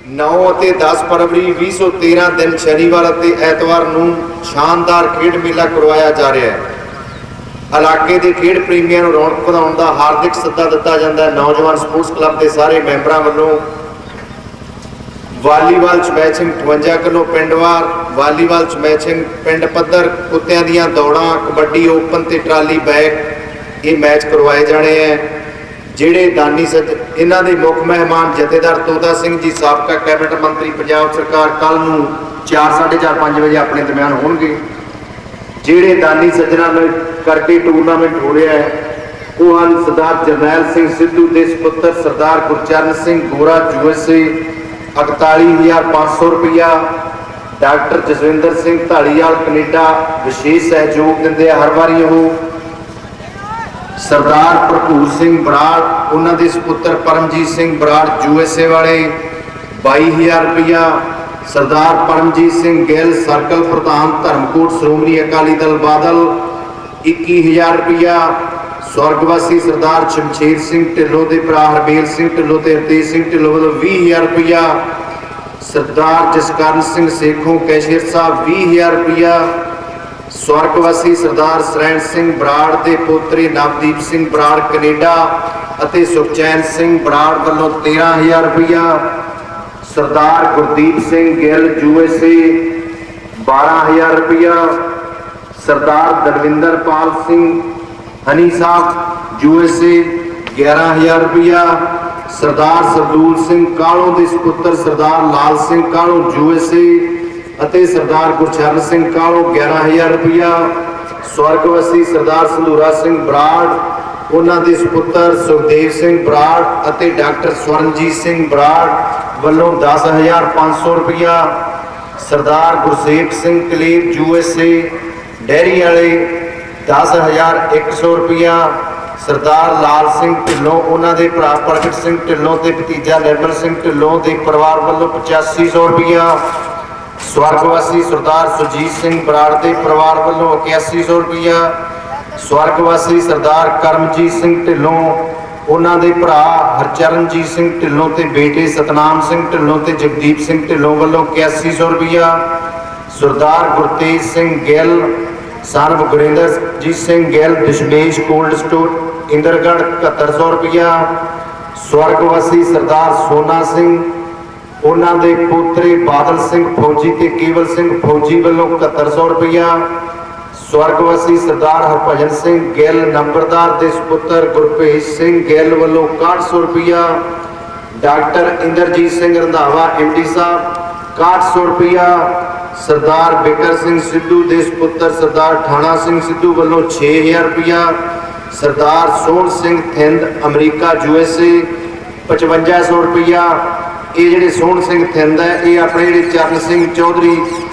9 ਅਤੇ 10 फरवरी 2013 दिन शनिवार ਅਤੇ ਐਤਵਾਰ ਨੂੰ शानदार खेड मेला करवाया जा रहा है। इलाके के खेड प्रेमियों को रौनक ਵਧਾਉਣ का हार्दिक सद्दा दिता जाता है। नौजवान स्पोर्ट्स क्लब के सारे मैंबरों वालों वालीबाल च मैचिंग 58 किलो पिंडवार, वालीबाल च मैचिंग पिंड पद्धर, कुत्तियां दियां दौड़ां, कबड्डी ओपन ते ट्राली बैग ये मैच करवाए जाने हैं। ਜਿਹੜੇ ਦਾਨੀ ਸੱਜ ਇਹਨਾਂ ਦੇ ਮੁੱਖ ਮਹਿਮਾਨ ਜਥੇਦਾਰ ਤੋਤਾ ਸਿੰਘ ਜੀ ਸਾਬਕਾ ਕੈਬਨਿਟ ਮੰਤਰੀ ਪੰਜਾਬ ਸਰਕਾਰ ਕੱਲ ਨੂੰ 4, 4:30, 5 ਵਜੇ ਆਪਣੇ ਦਰਮਿਆਨ ਹੋਣਗੇ। ਜਿਹੜੇ ਦਾਨੀ ਸੱਜਣਾ ਨਾਲ ਕਰਕੇ ਟੂਰਨਾਮੈਂਟ ਹੋ ਰਿਹਾ ਹੈ ਉਹ ਹਨ ਸਰਦਾਰ ਜਰਨੈਲ ਸਿੰਘ ਸਿੱਧੂ ਦੇ ਸੁਪੁੱਤਰ ਸਰਦਾਰ ਗੁਰਚਰਨ ਸਿੰਘ ਗੋਰਾ USA 41,500 रुपया, डॉक्टर जसविंदर सिंह धालीवाल कनेडा विशेष सहयोग दिंदे हर वारी वो, सरदार भरपूर सिंह बराड़ उन्होंने सुपुत्र परमजीत सिंह बराड़ USA वाले 22,000 रुपया, सरदार परमजीत सिंह गिल सर्कल प्रधान धर्मकोट श्रोमणी अकाली दल बादल 21,000 रुपया, स्वर्गवासी सरदार शमशेर सिंह ढिल्लों के भरा हरमेल सिंह ढिल्लों ते हरतेज सिंह ढिल्लों वालों 20,000 रुपया, सरदार जसकरण सिंह सेखों कैशियर साहब 20,000 रुपया, स्वर्गवासी सरदार सरैन सिंह बराड़ के पोतरे नवदीप सिंह बराड़ कनेडा और सुखचैन सिंह बराड़ वालों 13,000 रुपया, सरदार गुरदीप सिंह गिल USA 12,000 रुपया, सरदार दलविंदर पाल सिंह हनी साहब USA 11,000 रुपया, सरदार सरदूल सिंह कालों के सुपुत्र सरदार लाल सिंह कालों USA ਅਤੇ सरदार गुरचरण सिंह कालों 11,000 रुपया, स्वर्गवासी सरदार संधूरा सिंह बराड़ उन्होंने सुपुत्र सुखदेव सिंह बराड़ ਅਤੇ डॉक्टर स्वरनजीत सिंह बराड़ वालों 10,500 रुपया, सरदार गुरसेख सिंह कलेर USA डेयरी वाले 10,100 रुपया, सरदार लाल सिंह ढिल्लों उन्होंने भरा प्रगट सिंह ढिल्लों के भतीजा निर्मल सिंह ढिल्लों के परिवार वालों 8500 रुपया, स्वर्गवासी सरदार सुरजीत सिंह बराड़ के परिवार वालों 8100 रुपया, स्वर्गवासी सरदार करमजीत सिंह ढिल्लों उन्होंने भरा हरचरणजीत सिंह ढिल्लों के बेटे सतनाम सिंह ढिल्लों के जगदीप सिंह ढिल्लों वालों 8100 रुपया, Sardar Gurtej Singh Gill son Gurinderjit Singh Gill Dashmesh cold store Indragarh 7100 रुपया, स्वर्गवासी सरदार सोना सिंह उन्होंने पोतरे बादल सिंह फौजी ते केवल सिंह फौजी वालों 7100 रुपया, स्वर्गवासी सरदार हरभजन सिंह गिल नंबरदार के सुपुत्र गुरभेज सिंह गिल वालों 6100 रुपया, डॉक्टर इंद्रजीत सिंह रंधावा MD साहब 6100 रुपया, सरदार बिकर सिंह सिद्धू के सुपुत्र सरदार ठाणा सिंह सिद्धू वालों 6,000 रुपया, सरदार सोहन सिंह थिंद अमरीका USA 5500 रुपया। ये जोड़े सोहन सिंह थिंद है ये अपने जोड़े चरण सिंह चौधरी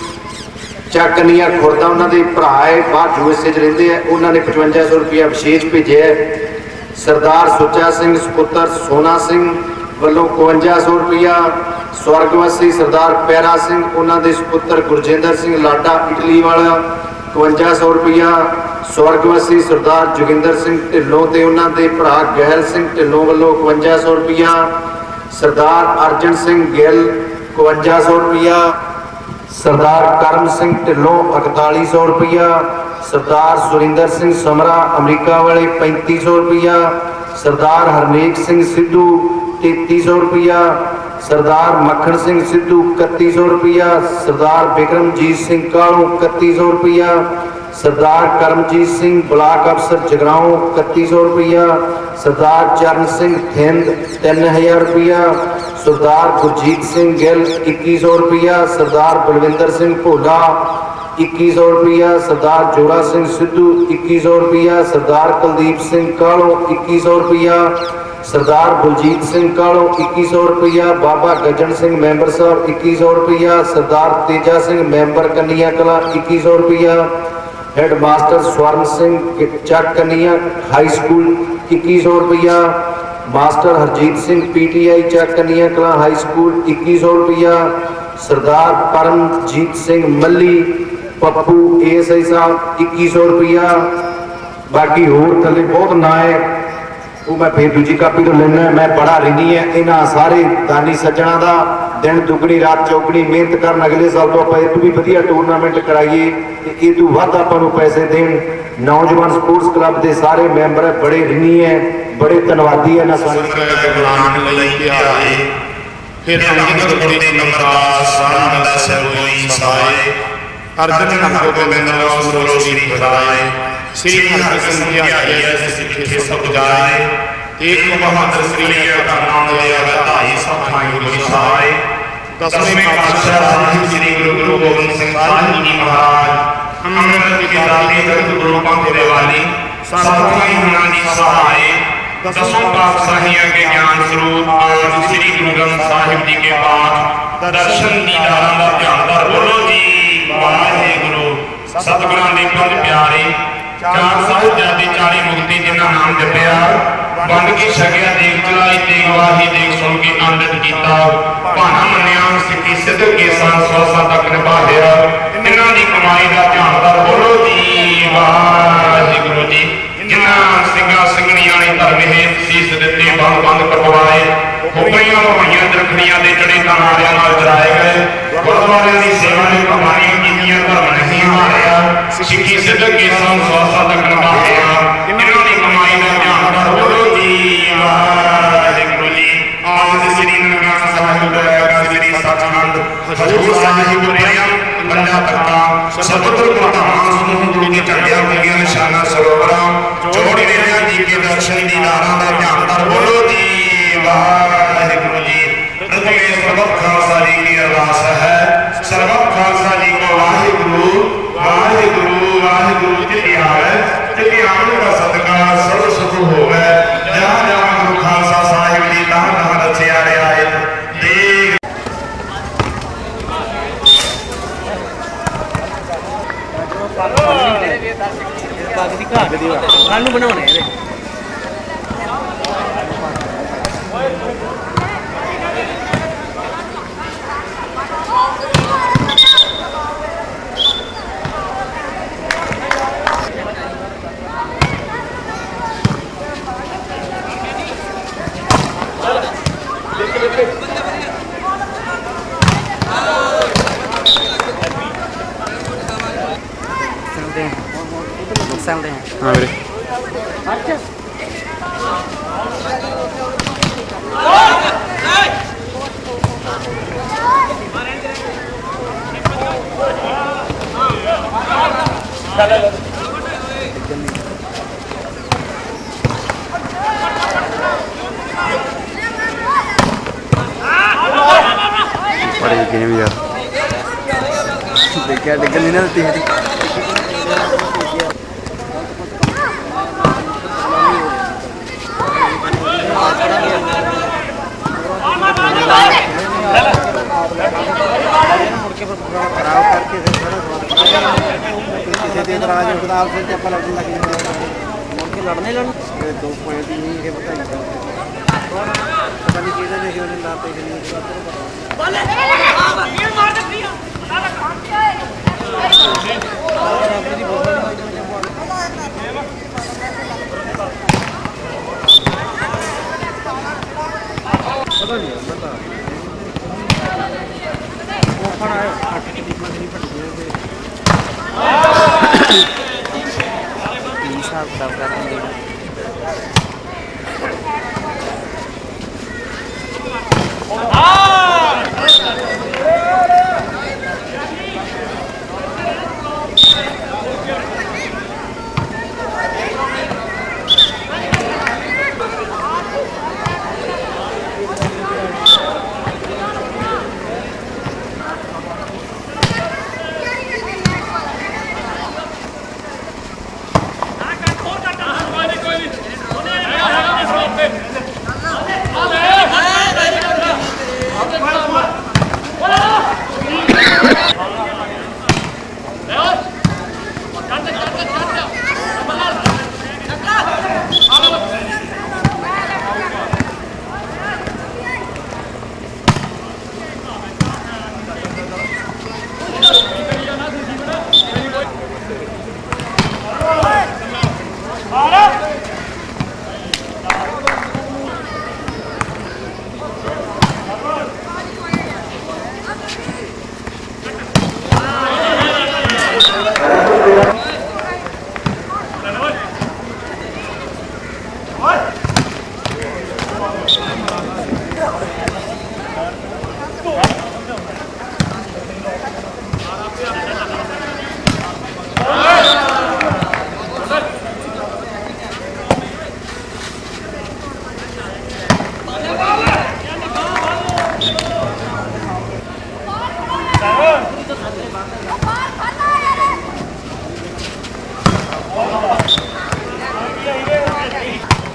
चक कनिया खुरदा उन्होंने भरा है बाहर USA रेंदे है उन्होंने 5500 रुपया विशेष भेजे है, सरदार सुचा सिंह सुपुत्र सोना सिंह वालों 5500 रुपया, स्वर्गवासी सरदार पैरा सिंह उन्होंने सुपुत्र गुरजिंदर सिंह लाडा इटली वाला 5500 रुपया, स्वर्गवासी सरदार जोगिंदर सिंह ढिल्लों ते उन्होंने भरा गहल सिंह ढिल्लों वालों 5500 रुपया, सरदार अर्जन सिंह गिल 5500 रुपया, सरदार करम सिंह ढिल्लों 4100 रुपया, सरदार सुरिंदर सिंह समरा अमरीका वाले 3500 रुपया, सरदार हरनेक सिंह सिद्धू 3300 रुपया, सरदार मक्खन सिंह सिद्धू 3100 रुपया, सरदार बिक्रमजीत सिंह कालों 3100 रुपया, सरदार करमजीत सिंह ब्लाक अफसर जगराओं 3100 रुपया, सरदार चरण सिंह थिंद 3000 रुपया, सरदार गुरजीत सिंह गिल 2100 रुपया, सरदार बलविंदर सिंह भोला 2100 रुपया, सरदार जोरा सिंह सिद्धू 2100 रुपया, सरदार कुलदीप सिंह कालों 2100 रुपया, सरदार बलजीत सिंह कालों 2100 रुपया, बाबा गजन सिंह मैंबर साहब 2100 रुपया, सरदार तेजा सिंह मैंबर कनिया कला 2100 रुपया, हेड मास्टर स्वर्ण सिंह चक कनिया हाई स्कूल 2100 रुपया, master Harjit Singh PTI Chak Kanian Kalan high school 2100 रुपया, सरदार परमजीत सिंह मल्ली पप्पू ASI साहब 2100 रुपया। बाकी होर थले बहुत ना है वो मैं फिर दूजी कापी तो लेना। मैं बड़ा ऋणी है इन्हां सारे दानी सज्जणों का। दिन दुगनी रात चौगनी मेहनत कर, अगले साल तो आप इतों भी वधिया टूरनामेंट कराइए, इतों वध आपां नूं पैसे देण। नौजवान स्पोर्ट्स क्लब के सारे मैंबर बड़े ऋणी है, बड़े धन्नवादी है। श्री हरकृष्ण सिखे सब जाए, एक बहादुर श्री दसवें पातशाह साहिब श्री गुरु गोबिंद सिंह साहिब जी महाराज अमृत की दाती गुरु पंथ वाली सतगुरु गुणां दी सहाय दसों पातशाहियों के ज्ञान स्वरूप आज श्री गुरु ग्रंथ साहिब जी के पाठ दर्शन दीदारां दा ध्यान बोलो जी वाहिगुरु। सतगुरां दे पंज प्यारे चार साहिबजादे 40 मुक्ति जिन्हां नाम जपया बंद के छकिया देख चलाई ते गवाही देख सुन के आनंद कीता भाना मन्निया सिद्धि सिद्ध के संग सौसा तक निभाया इन्हां दी कमाई दा ध्यानदार बोलो जी वाहिगुरू जी। जिन्हां सिंगा सिंगणियां ने धर्म हेत सीस दिते बंद बंद करवाए होपड़ियां होइयां दरखड़ियां दे चढ़े तानारियां नाल चराए गए गुरुद्वारे दी सेवा ने कुर्बानियां कीतियां धर्म नहीं हारिया सिद्धि सिद्ध के संग सौसा तक निभाया इन्हां दी कमाई दा ध्यानदार बोलो जी वाहिगुरू जी। आज श्री ननकाना साहिब का श्री सचखंड हजूर साहिब रेया पंजा तख्ता सतगुरु प्रधान समूह गुरु के चढ़िया हुई निशाना सरोवरां जोड़ी रेया जी के दर्शन दीदारां दा ध्यानदार बोलो जी वाहिगुरू जी। पृथ्वी सर्वत खालसा जी की अरदास है, सर्वत खालसा जी को वाहिगुरू वाहिगुरू वाहिगुरू जी आवे जी आने का सदका सर्व सुख होवे जहां जहां गुरु खालसा साहिब जी तहां तहां रचिया आए देख कागदी घाट दी कानू बनाने हाँ मेरे बड़े यकीन भी यार देखा डिगल नहीं ना देती है खराब करके लड़ने लड़ने 2 पॉइंट ही नहीं बताइए पता नहीं चीज़ें देखी उन्हें लाते पता नहीं बता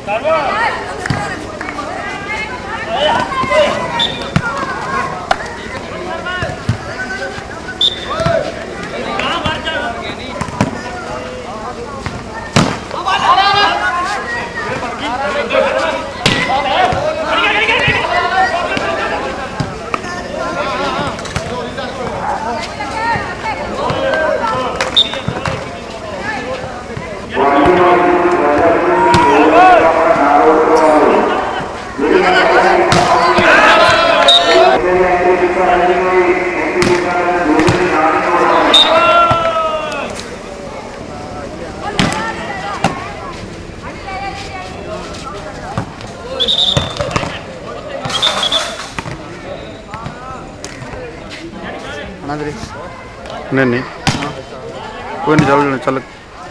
नहीं कोई नहीं चल चल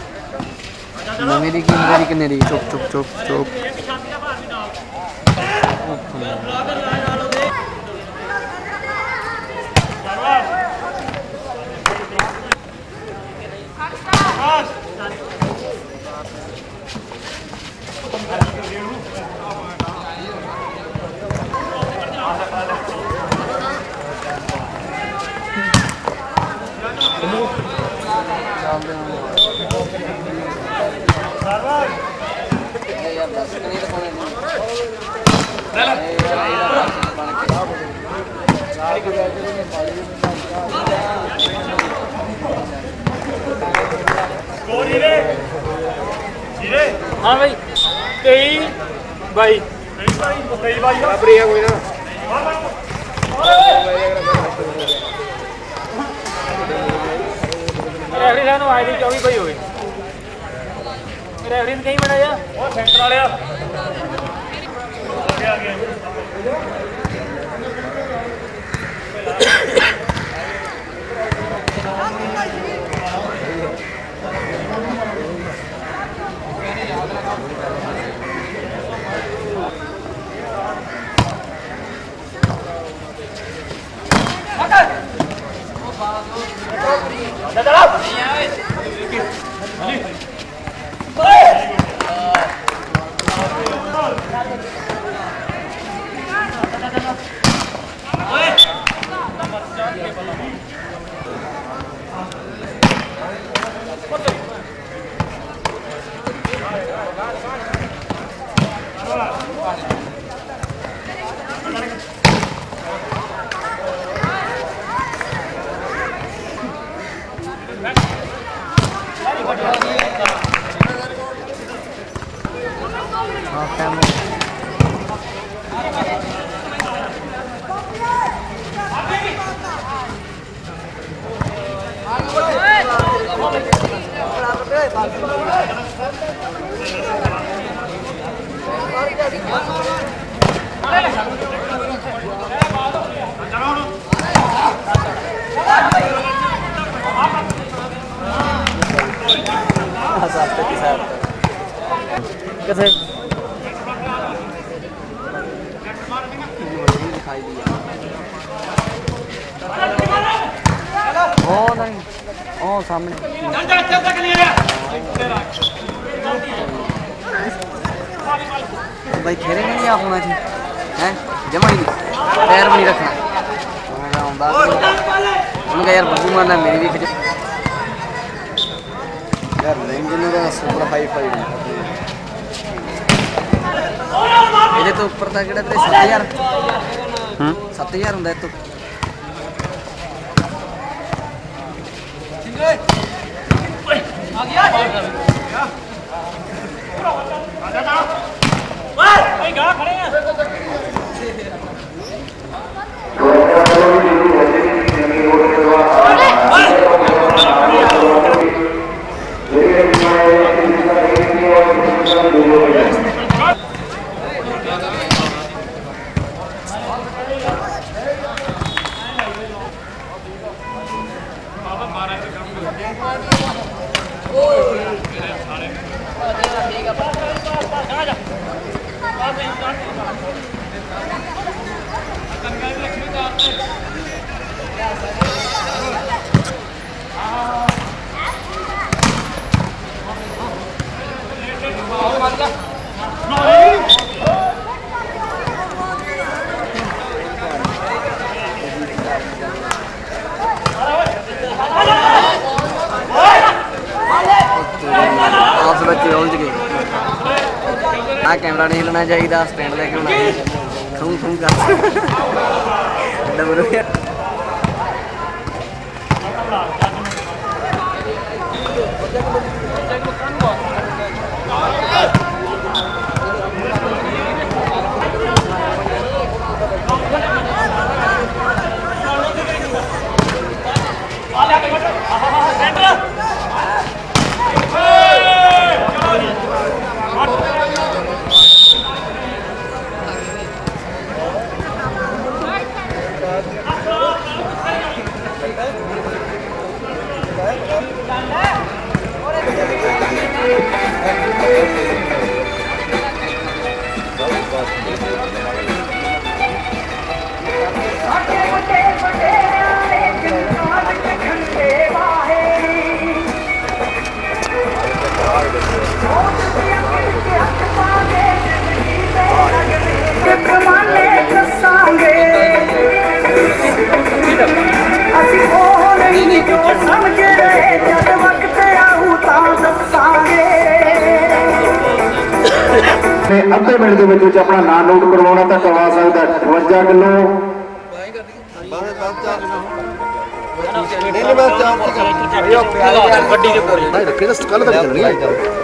मेरी किन्ने दी चुप चुप चुप चुप हाँ भाई कई भाई बराबरी है कोई ना रेफरी साहब आए दी 24 भाई होए रेफरी ने कहीं बनाया और सेंटर वाले कैसे ओ सामने भाई खेरे नहीं आप होना चाहिए हैं जमा ही नहीं पैर भी नहीं रखना उनका यार बबू मारना मेरी भी खिच यार रेंज ने का सुपर हाई फाइव ਇਹਦੇ ਤੋਂ ਉੱਪਰ ਤਾਂ ਕਿਹੜਾ ਤੇਰੇ 7000 7000 ਹੁੰਦਾ ਇਹ ਤੋਂ ਆ ਗਿਆ ਓਏ ਗਾ ਖੜੇ ਆ ठीक है ਪੱਲਾ ਨਹੀਂ ਹਿੱਲਣਾ ਚਾਹੀਦਾ ਸਟੈਂਡ ਲੈ ਕੇ ਆਉਣਾ ਖੂੰ ਖੂੰ ਕਰ ਡਬਲ ਅੱਧੇ ਮਿੰਟ ਦੇ ਵਿੱਚ ਆਪਣਾ ਨਾਂ ਨੋਟ ਕਰਵਾਉਣਾ ਤਾਂ ਕਰਵਾ ਸਕਦਾ 58 ਕਿਲੋ ਗੱਡੀ ਦੇ ਕੋਲ ਰੱਖੇ ਤਾਂ ਕੱਲ ਤੱਕ ਚੱਲਣੀ ਹੈ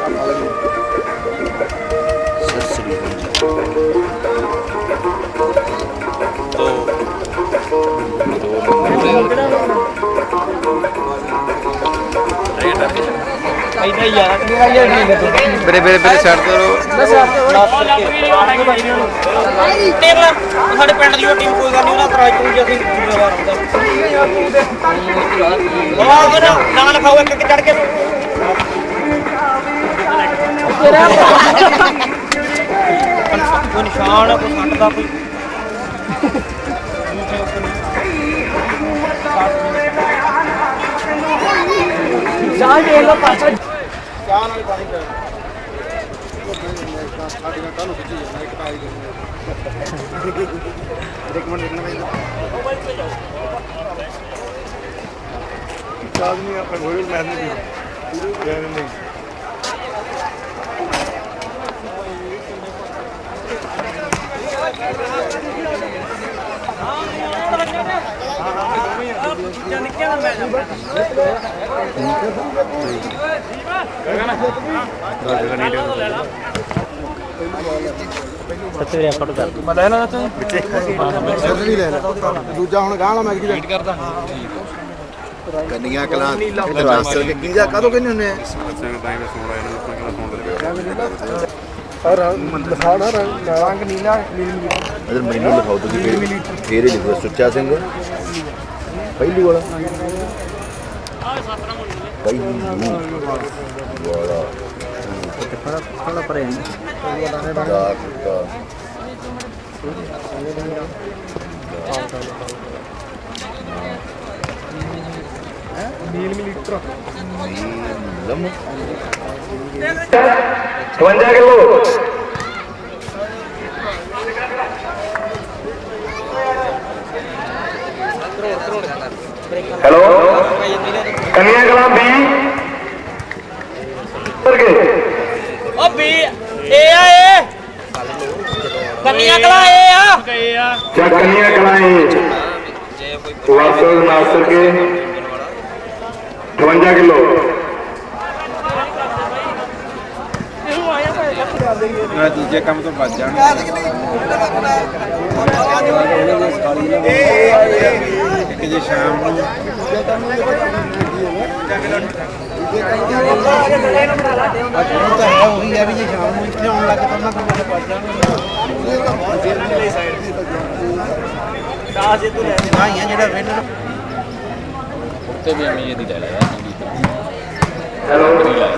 ਮੇਰੇ ਸਾਈਡ ਤੇ ਸਾਡੇ ਪਿੰਡ ਦੀ ਟੀਮ ਕੋਈ ਗੱਲ ਨਹੀਂ ਉਹਨਾਂ ਪ੍ਰਾਈਜ਼ ਕੋਈ ਅਸੀਂ ਜ਼ਿੰਮੇਵਾਰ ਹੁੰਦਾ ਨਾ ਲਿਖਾਓ ਇੱਕ ਚੜ ਕੇ ਕੋਈ ਨਿਸ਼ਾਨ ਕੋਈ ਸੱਟ ਦਾ ਕੋਈ ਚਾਹ ਦੇ ਲੋ ਪਾਸਾ ਚਾਹ ਨਾਲ ਪਾਣੀ ਪੈ ਸਾਡੇ ਨਾਲ ਤੁਹਾਨੂੰ ਖਿੱਚੀ ਜਾਣਾ ਇੱਕ ਤਾਂ ਆਈ ਇੱਕ ਮਿੰਟ ਦੇਖਣਾ ਪੈਂਦਾ ਚਾਹ ਨਹੀਂ ਆਪਾਂ ਹੋਏ ਮੈਂ ਨਹੀਂ ਨਹੀਂ ਸੱਤੇ ਫੋਟੋ ਕਰ ਮੈਂ ਲੈ ਲੈਣਾ ਤੂੰ ਪਿੱਛੇ ਵੀ ਲੈ ਲੈ ਦੂਜਾ ਹੁਣ ਗਾਹ ਵਾਲਾ ਮੈਂ ਕੀ ਵੇਟ ਕਰਦਾ ਕੰਨੀਆਂ ਕਲਾਂ ਰਾਸਲ ਕੇ ਕੀ ਜਾ ਕਾਦੋਂ ਕਹਿੰਦੇ ਹੁੰਦੇ ਆ ਸਿੰਘ ਤਾਂ ਇਹ ਸੋਣਾ ਇਹਨੂੰ ਕਿਹੜਾ ਸੌਂਦਾ ਦਿਖਾੜਾ ਰੰਗ ਨੀਲਾ ਨੀਲੀ ਅਦਰ ਮੈਨੂੰ ਲਿਖਾਓ ਤੁਸੀਂ ਫੇਰ ਲਿਖੋ ਸੁੱਚਾ ਸਿੰਘ ਪਹਿਲੂ ਵਾਲਾ ਵਾਲਾ ਥੋੜਾ ਪਰੇ millilitre 52 kilo hello Kanian Kalan ਵੀ ਓ ਵੀ ਏ ਆ ਏ ਕੰਨੀਆਂ ਕਲਾਂ ਏ ਆ ਚਾ ਕੰਨੀਆਂ ਕਲਾਂ ਵਾਸਲ ਨਾਸਰ ਕੇ 52 ਕਿਲੋ ਦੂਜੇ ਕੰਮ ਤੋਂ ਬਚ ਜਾਣ ਇੱਕ ਜੇ ਸ਼ਾਮ ਨੂੰ ਉਹੀ ਹੈ ਵੀ ਜੇ ਸ਼ਾਮ ਨੂੰ ਇੱਥੇ ਆਉਣ ਲੱਗ ਤਾਂ ਉਹਨਾਂ ਕੋਲ ਪਹੁੰਚ ਜਾਣਗੇ ਜਿਹੜਾ ਵਿਨਰ ਉੱਤੇ ਵੀ ਐਵੇਂ ਇਹਦੀ ਲੈ ਲਿਆ ਹੈਲੋ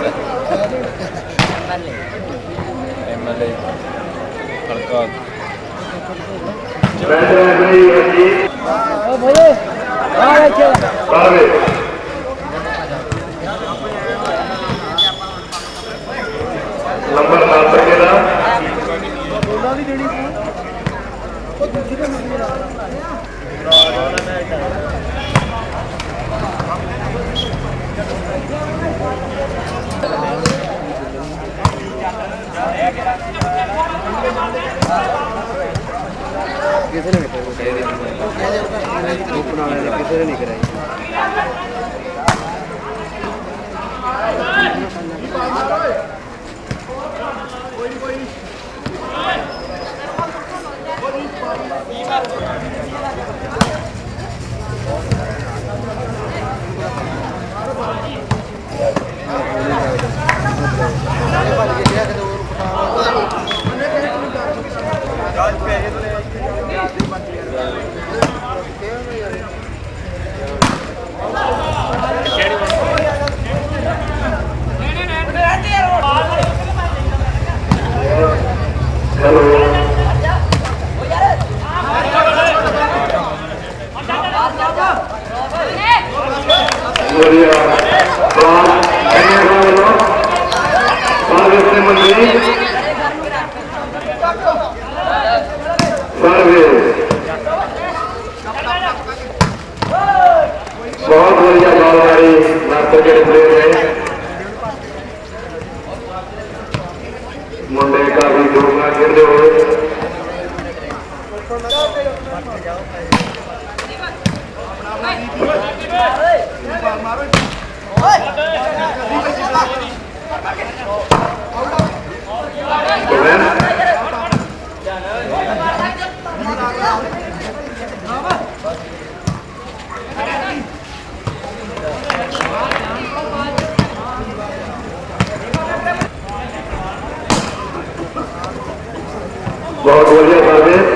ਐਮਐਲਏ ਹਲਕਾ ਓ ਭੋਲੇ ਆ ਲੈ ਬਾਰੇ ਨੰਬਰ 7 ਕਿਹਦਾ ਬੋਲਾ ਵੀ ਦੇਣੀ ਉਹ ਦੂਜੀ ਦਾ किसी ने नहीं कराई बहुत बढ़िया बालवाड़ी नाश्ते के प्लेयर है मुंडे का भी जोड़ना खेलते हुए बहुत बढ़िया सर्विस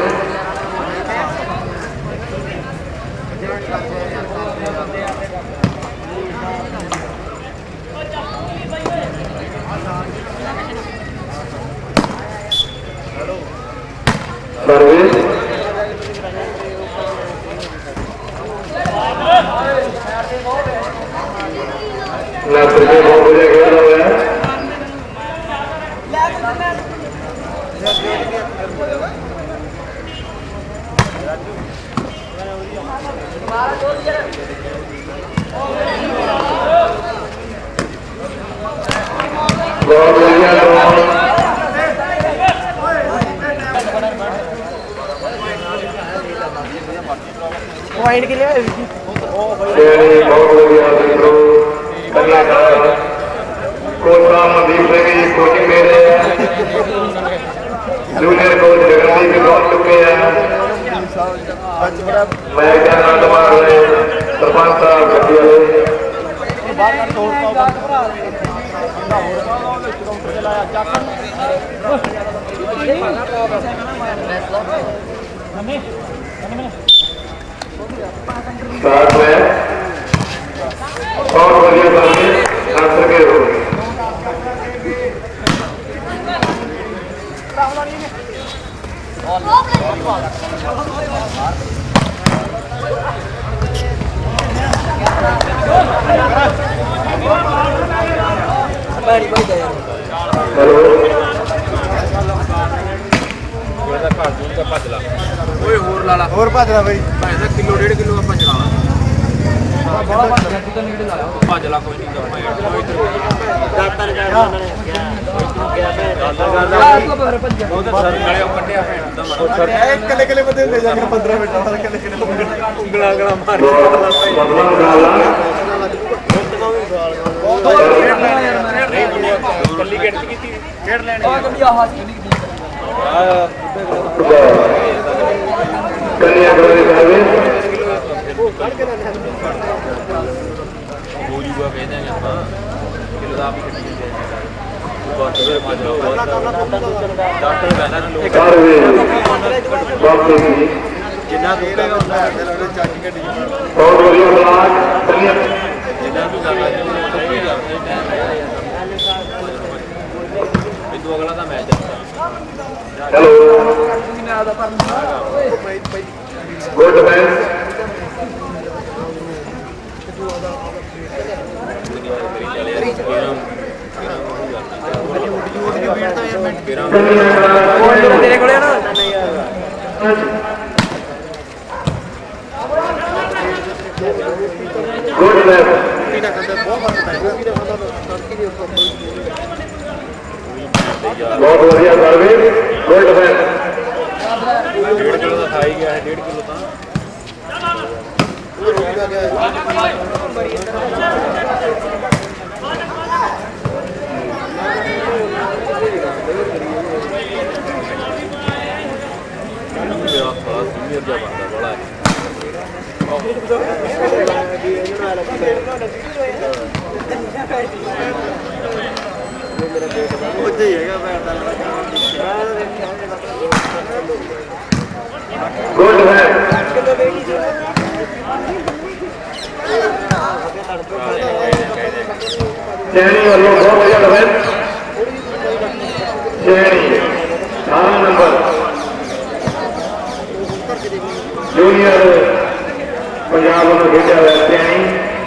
सर्विस नासिर के बहुत बढ़िया खेल रहा है बहुत बढ़िया पॉइंट के लिए बहुत बढ़िया कन्या कोच साहब मनदीप सिंह जी कोचिंग दे रहे हैं जूनियर कोच जगनदीप भी पहुंच चुके हैं मैं क्या नाम तुम्हारा सरपंच साहब गड्डी साथ में और बढ़िया सर्विस आंसर के हो ਹੋਰ ਭੱਜ ਲੈ ਬਈ किलो 1.5 किलो ਆਪਾਂ ਚਲਾ ਲਾ ਬੜਾ ਭੱਜ ਗਿਆ ਤੂੰ ਤਾਂ ਨੇੜੇ ਲਾ ਭੱਜ ਲਾ ਕੋਈ ਨਹੀਂ ਦਾਤਰ ਕਰਦਾ ਉਹਨਾਂ ਨੇ ਗਿਆ ਉਹਦੇ ਸਰ ਗਲੇ ਕੱਢਿਆ ਭੈਣ ਦਾ ਮਾਰ ਇਕੱਲੇ ਇਕੱਲੇ ਬੰਦੇ ਹੁੰਦੇ ਜਾ ਕੇ 15 ਮਿੰਟਾਂ ਬਾਅਦ ਇਕੱਲੇ ਇਕੱਲੇ ਉਂਗਲਾਂ ਮਾਰ ਕੱਲੀ ਗਿਣਤੀ ਕੀਤੀ ਖੇਡ ਲੈਣੀ ਆ ਕਦੀ ਆਹ ਕਿੰਨੀ ਕੀਤੀ कन्या सर्विस ਹੋ ਜੂਗਾ ਕਹਿੰਦੇ ਨੇ ਆਪਾਂ ਕਿਲੋ ਦਾ ਵੀ ਕੱਢੀ ਜਾਂਦੇ ਆ ਬਹੁਤ ਵੇ ਮੱਝ ਲੋ ਡਾਕਟਰ ਕਹਿੰਦਾ ਨਾ ਲੋਕ ਜਿੰਨਾ ਦੁੱਖੇਗਾ ਉਹਨਾਂ ਚੱਕ ਗੱਡੀ बहुत बढ़िया ब्लाक कन्या ਜਿੰਨਾ ਵੀ ਕਰਨਾ ਸਹੀ ਕਰਦੇ ਟਾਈਮ ਬਿੰਦੂ ਅਗਲਾ ਦਾ ਮੈਚ हेलो गुड डिफेंस तेरे को ना गुड डिफेंस बहुत बढ़िया सर्विस गुड डिफेंस 1.5 किलो का खा ही गया है 1.5 किलो था बड़ा गुड है चैनी वालों बहुत बढ़िया लवेन चैनी 18 नंबर जूनियर पंजाब वालों खेलिया हुआ चैनी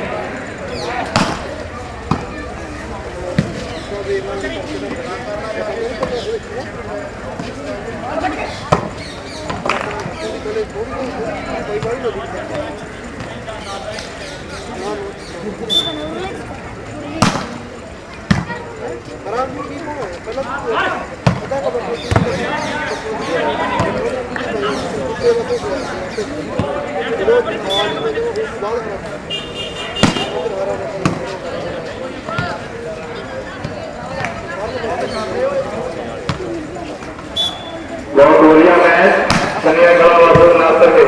बहुत बढ़िया मैच कनिया कला वर्सेस नासर के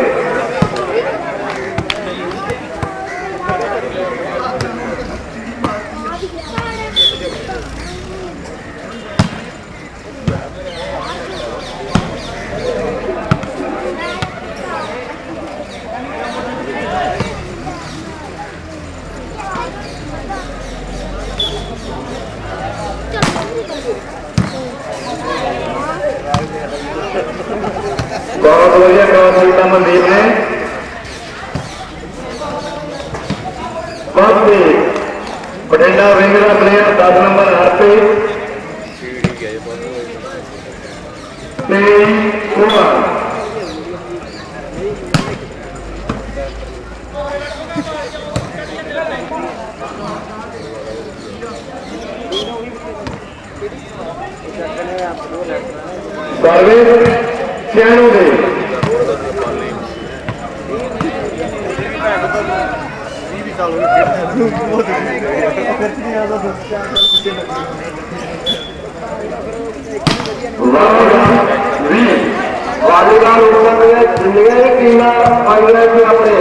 बहुत बढ़िया टॉस जीता मनदीप ने फर्स्ट बठिंडा विंग का प्लेयर 10 नंबर हरप्रीत सर्विस चैनू दे वालीबाल जिंदगी टीम फाइनल में अपने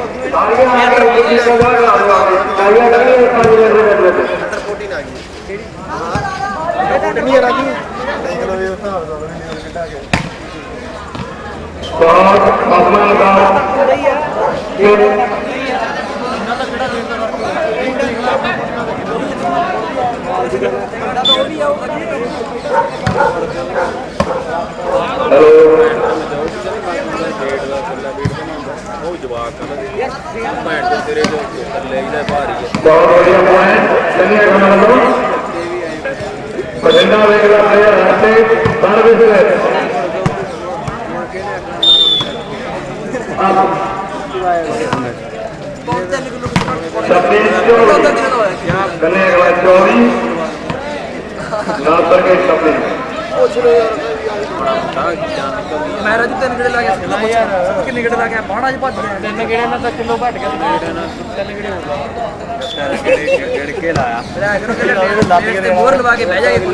मेरा जी 3 गेड़े ला गया कितने गेड़े ला गया बाणा च भज गया 3 गेड़े ना तो किलो घट गया 3 गेड़े हो गए गेड़ के लाया मोर लगा के बह जाएगा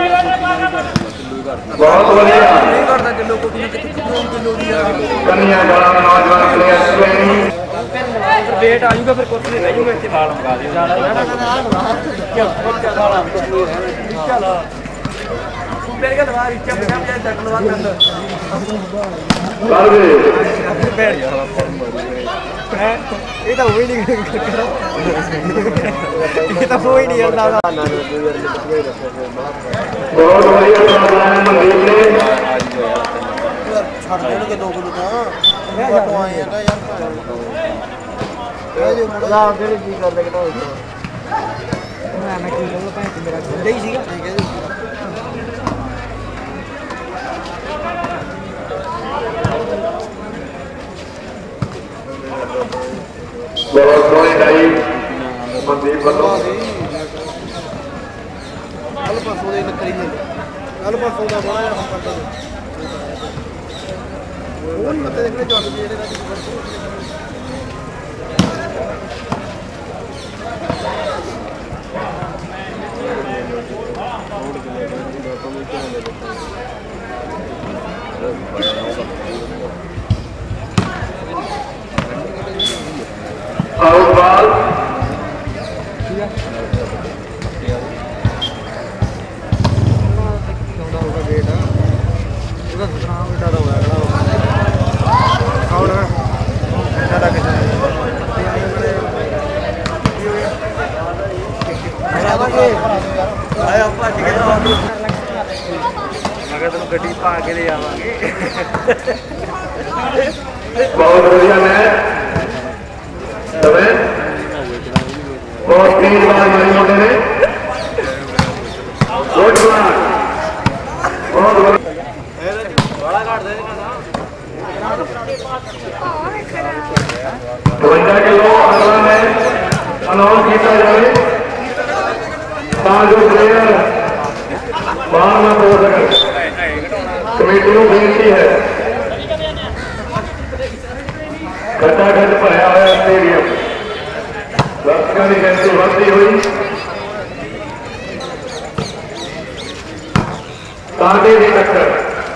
बहुत बढ़िया नहीं करता किलो को किलो दिया कन्या बड़ा नौजवान प्लेयर ट्रेनिंग वेट आ जाऊंगा फिर कुछ नहीं रह जाऊंगा इतने बाल मंगा दे चलो मेरे का लगा रिचा पचास जाए तक लगा कर बैठ जा ये तो हुई नहीं ये तो हुई नहीं यार बहुत बढ़िया मनदीप ने ਛੱਡ ਦੇਣਗੇ 2 ਕਿਲੋ ਤਾਂ ਤੋਂ ਆਏ ਆ ਤਾਂ ਯਾਰ ਇਹ ਜੋ ਮੁੰਡਾ ਜਿਹੜੇ ਕੀ ਕਰਦੇ ਕਿਹੜਾ ਹੋਇਆ ਮੈਂ ਕੀ ਕਰਾਂ ਭਾਈ ਮੇਰਾ ਗੁੰਡਾ ਹੀ ਸੀਗਾ ਠੀਕ ਹੈ बहुत सोनी ढाई मनदीप बल्लो ਕੱਲ ਪਾਸੋਂ ਦੇ ਨਕਰੀ ਨੇ ਕੱਲ ਪਾਸੋਂ ਦਾ ਬੜਾ आउट बॉल ਗੱਡੀ ਪਾ ਕੇ ਲੈ ਆਵਾਂਗੇ बहुत बढ़िया मैच समय बहुत तेज बार मारी मुंडे ने गुड बार बहुत बड़ा काट दे ना 52 किलो अगला मैच अनाउंस किया जाए जो प्लेयर बाहर ना हो सके कमेटी को बेनती है खटाखट भरया हुआ स्टेडियम दर्शकों की गिनती बढ़ती हुई कांटे की टक्कर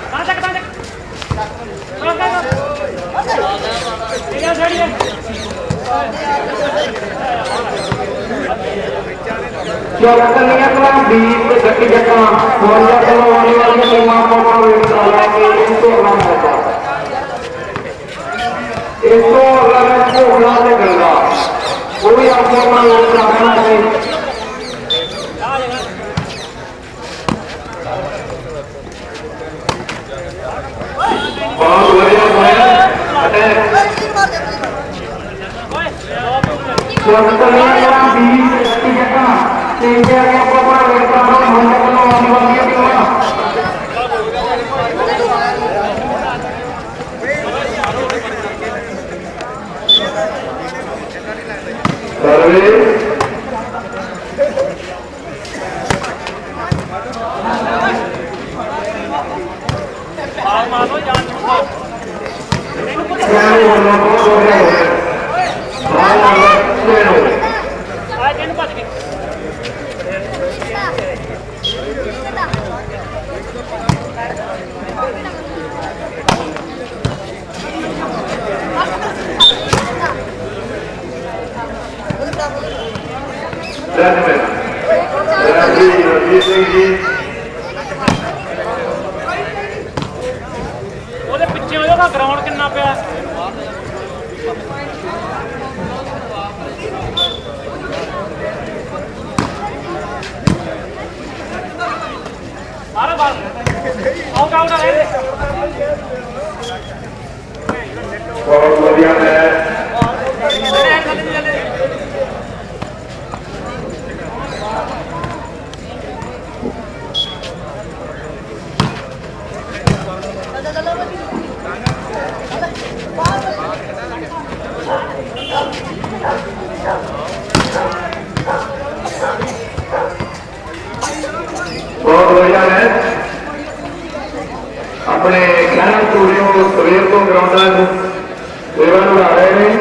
कनियां बीस गट्टी जट्टा मोहल्ला चलो आने वाली टीमां को इसको अगला मैच भोगला से गंगा कोई आपको अपना लोग चाहना नहीं बहुत बढ़िया कनियां बीस गट्टी जट्टा इंडिया के अपना मोहल्ला चलो आने वाली टीमां ਉਹਦੇ ਪਿੱਛੇ ਉਹਦਾ ਗਰਾਊਂਡ ਕਿੰਨਾ ਪਿਆ ਸਾਰਾ ਬਾਲ ਆਊਟ ਆਊਟ ਆ ਰਹੇ बहुत बढ़िया है बहुत बढ़िया है अपने खैर स्टूडियो सवेर को ग्राउंड सेवा निभा रहे हैं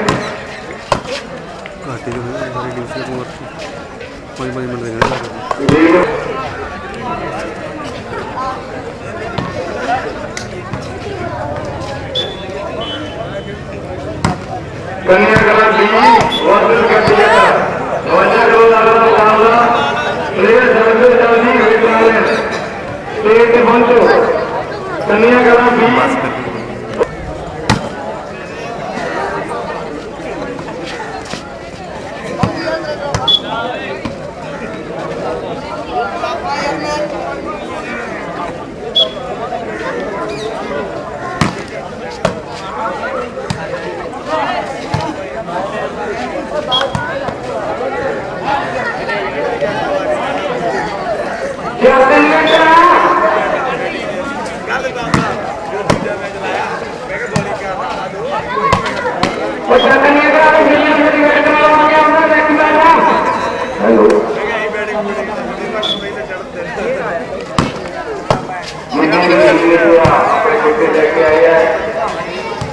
ਘਾਟੇ ਦੇ ਹੋਏ ਸਾਰੇ ਡਿਵੀਜ਼ਨ ਤੋਂ 5 ਮਿੰਟ ਦੇ ਗਏ कन्या कला जी वर्सेस कटिया 52 किलो का मुकाबला प्लेयर सर्विस जल्दी वेट कर रहे हैं स्टेज पे पहुंचो कन्या कला जी लेके आया है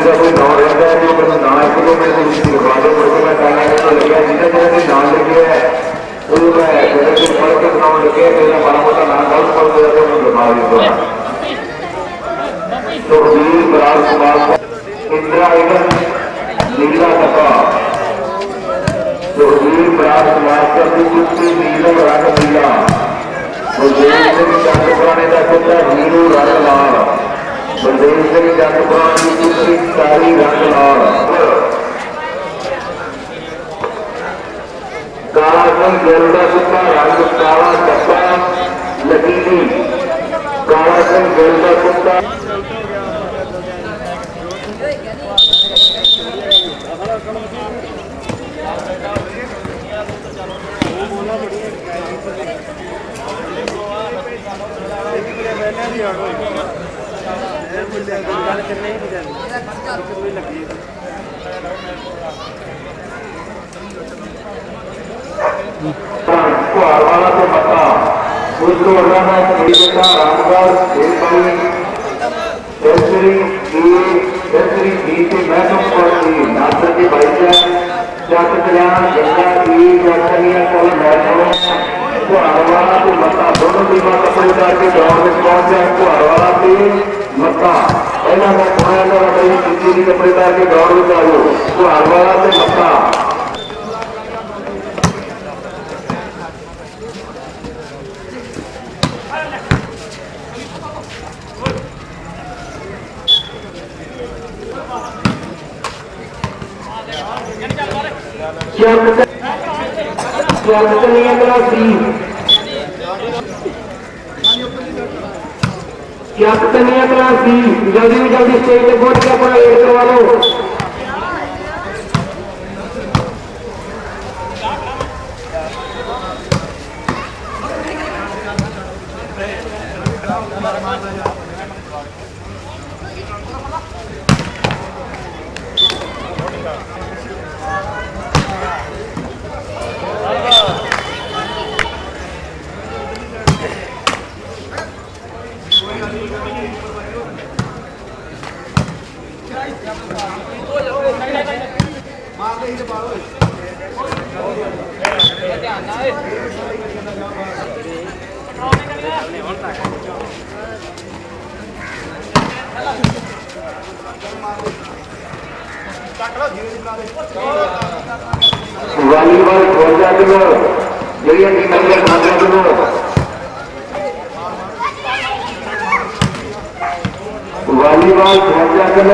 ਕਿਸੇ ਦਾ ਕੋਈ ਨਾਮ ਰਹਿੰਦਾ ਹੈ ਜੋ ਮੈਨੂੰ ਨਾ 1-2 ਮਿੰਟ ਦੇ ਵਿੱਚ ਲਿਖਵਾ ਦਿਓ, ਮੁੜ ਕੇ ਮੈਂ ਕਾਲਾਂ ਤੋਂ ਲੱਗਿਆ ਜਿਹਨਾਂ ਦੇ ਨਾਮ ਲਿਖੇ ਹੈ ਉਹ ਮੈਂ ਜਿਹੜੇ ਕਿ ਪੜ੍ਹ ਕੇ ਨਾਮ ਲਿਖੇ ਮੇਰਾ ਮਾੜਾ ਮੋਟਾ ਨਾਮ ਗਲਤ ਪੜ੍ਹ ਦਿਆ ਤਾਂ ਉਹਨੂੰ ਲਿਖਾ ਦਿਓ। ਸੁਖਬੀਰ ਬਰਾੜ ਕੁਮਾਰ ਇੰਦਰਾ ਏਕਨ ਨੀਲਾ ਟੱਪਾ ਸੁਖਬੀਰ ਬਰਾੜ ਕੁਮਾਰ ਦੀ ਕੁੱਤੀ ਨੀਲਾ ਰੰਗ ਨੀਲਾ ਬਲਦੇਵ ਸਿੰਘ ਜੱਟ ਪੁਰਾਣੇ ਦਾ ਪੁੱਤਰ ਹੀਰੂ ਰੰਗ ਲਾਲ ਬਲਦੇਵ ਸਿੰਘ ਜੱਟ ਪੁਰਾਣੇ ਦੀ ਕੁੱਤੀ ਸਾਰੀ ਰੰਗ ਲਾਲ ਕਾਲਾ ਸਿੰਘ ਗਿੱਲ ਦਾ ਪੁੱਤਰ ਰੰਗ ਕਾਲਾ ਟੱਪਾ ਲਕੀਲੀ ਕਾਲਾ ਸਿੰਘ ਗਿੱਲ ਦਾ ਪੁੱਤਰ वाला तो मता उसको वर्णना कमेटी का रामदास देवपाली केसरी की के मैच पर थी नासर के भाईजान चक कल्याण गंगा की कनिया कल मैच को हरवाना तो मता दोनों टीमां कपड़ेदार के दौर में पहुंचे को हरवाना पे मता पहला मैच होने वाला है किसी भी कपड़ेदार के दौर में जाओ को हरवाना पे मता Kanian kelas D, जल्दी स्टेज पे पहुंच के अपना वेट करवा लो। वालीबॉल खोजा किलो जरिए टीम के खाते किलो वालीबॉल खोजा किलो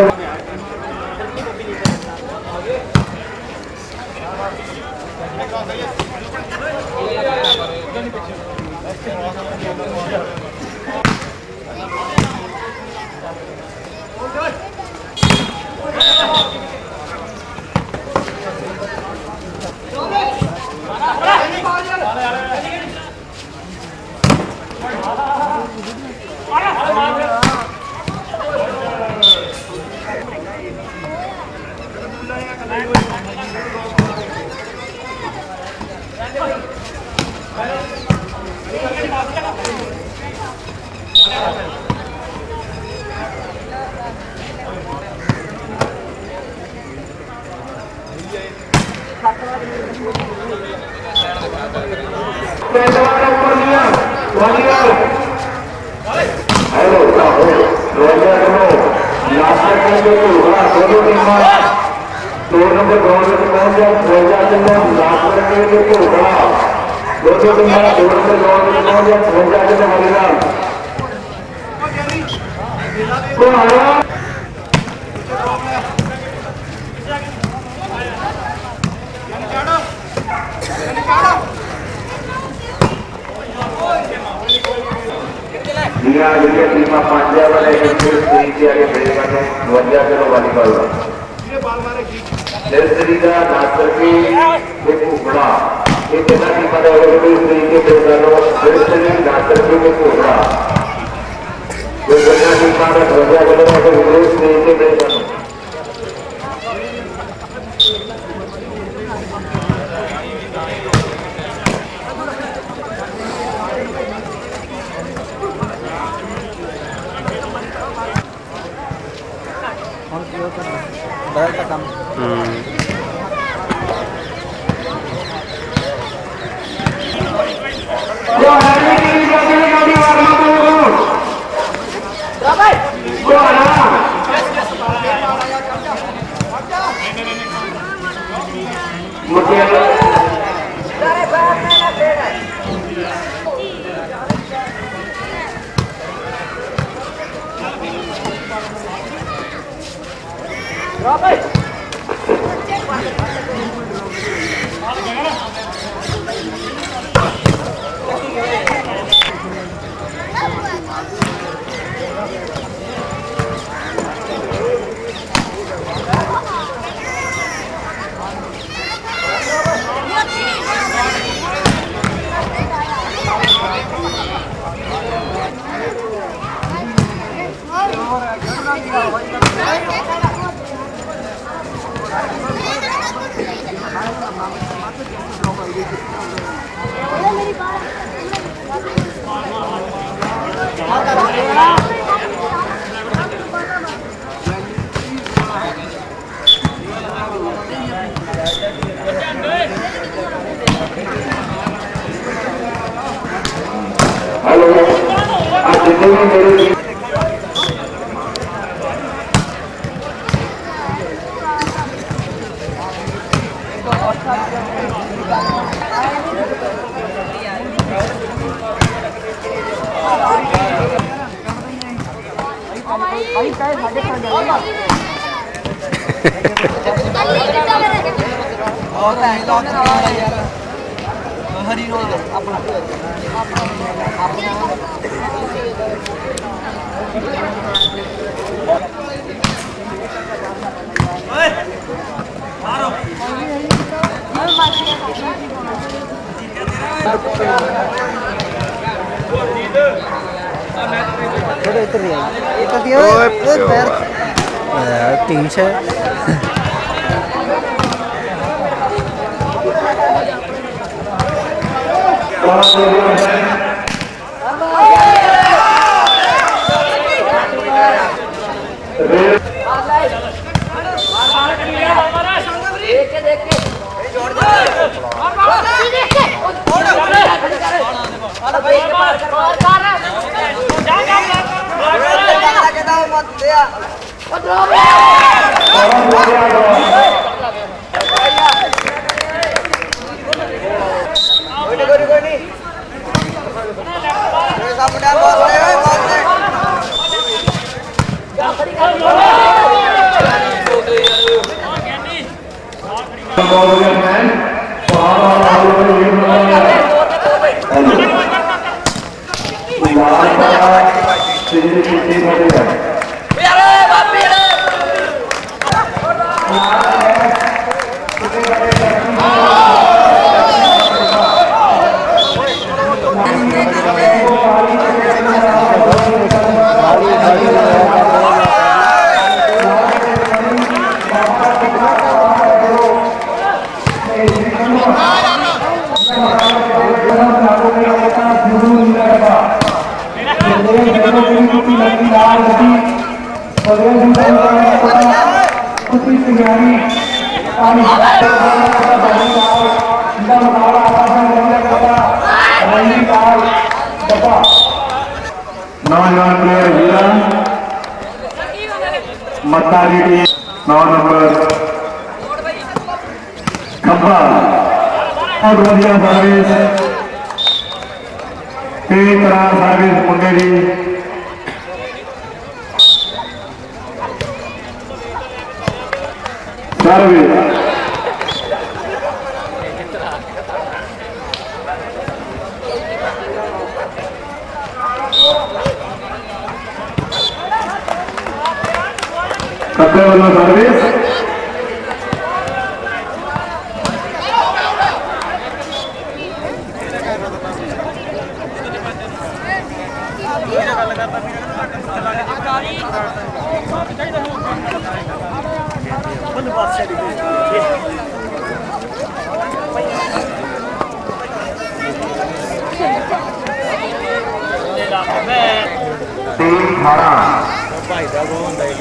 बदलता काम तीन से नौजवान प्लेयर हीरा मत्ता की टीम 9 नंबर खब्बा बहुत बढ़िया सर्विस तेज तरह सर्विस मुंडे की सर्विस खब्बे वाला सर्विस टीम 18 ਭਾਈਦਾ ਕੋ ਹੁੰਦਾ ਹੈ ਕਿ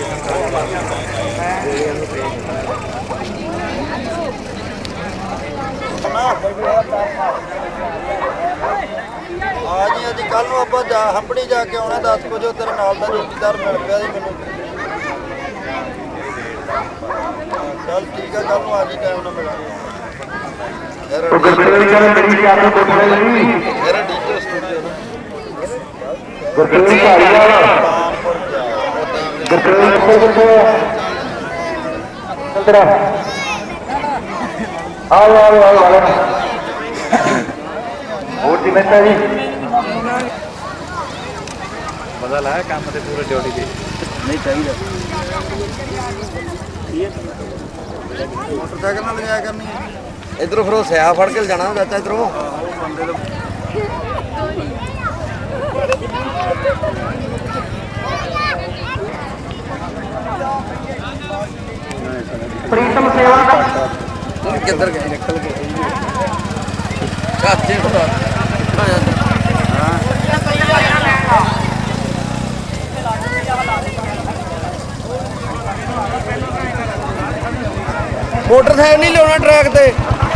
ਆ ਜੀ ਅੱਜ ਕੱਲ ਨੂੰ ਆਪਾਂ ਜਾ ਹੰਪੜੀ ਜਾ ਕੇ ਆਉਣਾ 10 ਵਜੇ ਤੇਰੇ ਨਾਲ ਦਾ ਜੋਗੀਦਾਰ ਮਿਲ ਪਿਆ ਜੀ ਮੈਨੂੰ ਚੱਲ ਠੀਕ ਆ ਕੱਲ ਨੂੰ ਆ ਜੀ ਟਾਈਮ ਨਾਲ ਮਿਲਾਂਗੇ ਗੁਰਦੇਵ ਜੀ ਮੇਰੀ ਚਾਹ ਤੋਂ ਪੁੱਛਣੇ ਲਈ ਮੇਰਾ ਡੀਜੇ ਸਟੂਡੀਓ ਨਾ ਗੁਰਦੇਵ ਜੀ ਧਾਰੀਵਾਲ ਗੁਰਦੇਵ ਜੀ ਅੰਦਰ ਆਓ ਹੋਰ ਜੀ ਮਹਿਤਾ ਜੀ ਪਤਾ ਲਾਇਆ ਕੰਮ ਤੇ ਪੂਰੇ ਡਿਊਟੀ ਤੇ ਨਹੀਂ ਚਾਹੀਦਾ ਮੋਟਰਸਾਈਕਲ ਨਾਲ ਲਿਆ ਕਰਨੀ ਇਧਰੋਂ ਫਿਰ ਉਹ ਸਿਆ ਫੜ ਕੇ ਜਾਣਾ ਚਾਚਾ ਇਧਰੋਂ ਪ੍ਰੀਤਮ ਸੇਵਾ ਕਿੱਧਰ ਗਏ ਨਿਕਲ ਕੇ ਚਾਚੇ ਕੋਲ ਮੋਟਰਸਾਈਕਲ ਨਹੀਂ ਲਿਆਉਣਾ ਟਰੈਕ ਤੇ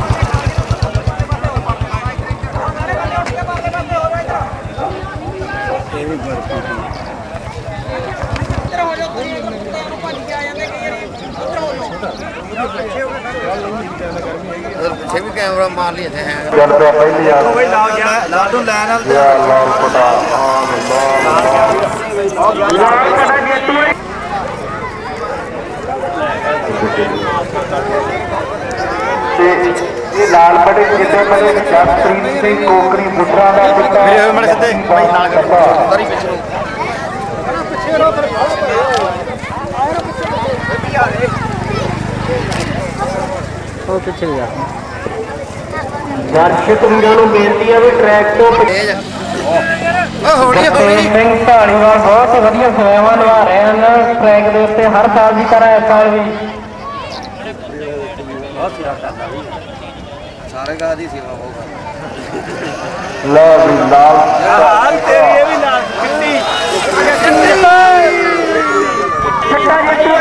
ਪਿੱਛੇ ਵੀ ਕੈਮਰਾ ਮਾਰ ਲਈ ਇੱਥੇ ਹੈ ਚੱਲ ਪਿਆ ਪਹਿਲੀ ਯਾਰ ਬਈ ਲਾ ਤੂੰ ਲੈ ਨਾਲ ਯਾ ਅੱਲਾਹ ਖੁਦਾ ਇਹ ਲਾਲ ਬੜੇ ਜਿੱਦੇ ਬੜੇ ਜਸਪ੍ਰੀਤ ਸਿੰਘ ਕੋਕਰੀ ਬੁੱਟਰਾਂ ਦਾ ਪਿਤਾ ਮੇਰੇ ਮੜ ਸਿੱਧੇ ਬਈ ਨਾਲ ਸਾਰੀ ਪਿੱਛੇ ਨੂੰ ਉਹ ਪਿੱਛੇ ਜਾ ਦਰਸ਼ਕ ਵੀਰਾਂ ਨੂੰ ਬੇਨਤੀ ਹੈ ਵੀ ਟਰੈਕ ਤੋਂ ਤੇਜ਼ ਓ ਹੌਲੀ ਹੌਲੀ ਸਿੰਘ ਢਾਲੀਵਾਲ ਬਹੁਤ ਹੀ ਵਧੀਆ ਸੇਵਾਵਾਂ ਨਿਭਾ ਰਹੇ ਹਨ ਟਰੈਕ ਦੇ ਉੱਤੇ ਹਰ ਸਾਲ ਦੀ ਤਰ੍ਹਾਂ ਇਸ ਸਾਲ ਵੀ ਸਾਰੇ ਗਾ ਦੀ ਸੇਵਾ ਹੋਊਗਾ ਲੈ ਵੀ ਲਾਲ ਹਾਲ ਤੇਰੀ ਇਹ ਵੀ ਲਾਲ ਕਿੱਟੀ ਛੱਟਾ ਜੱਟੂ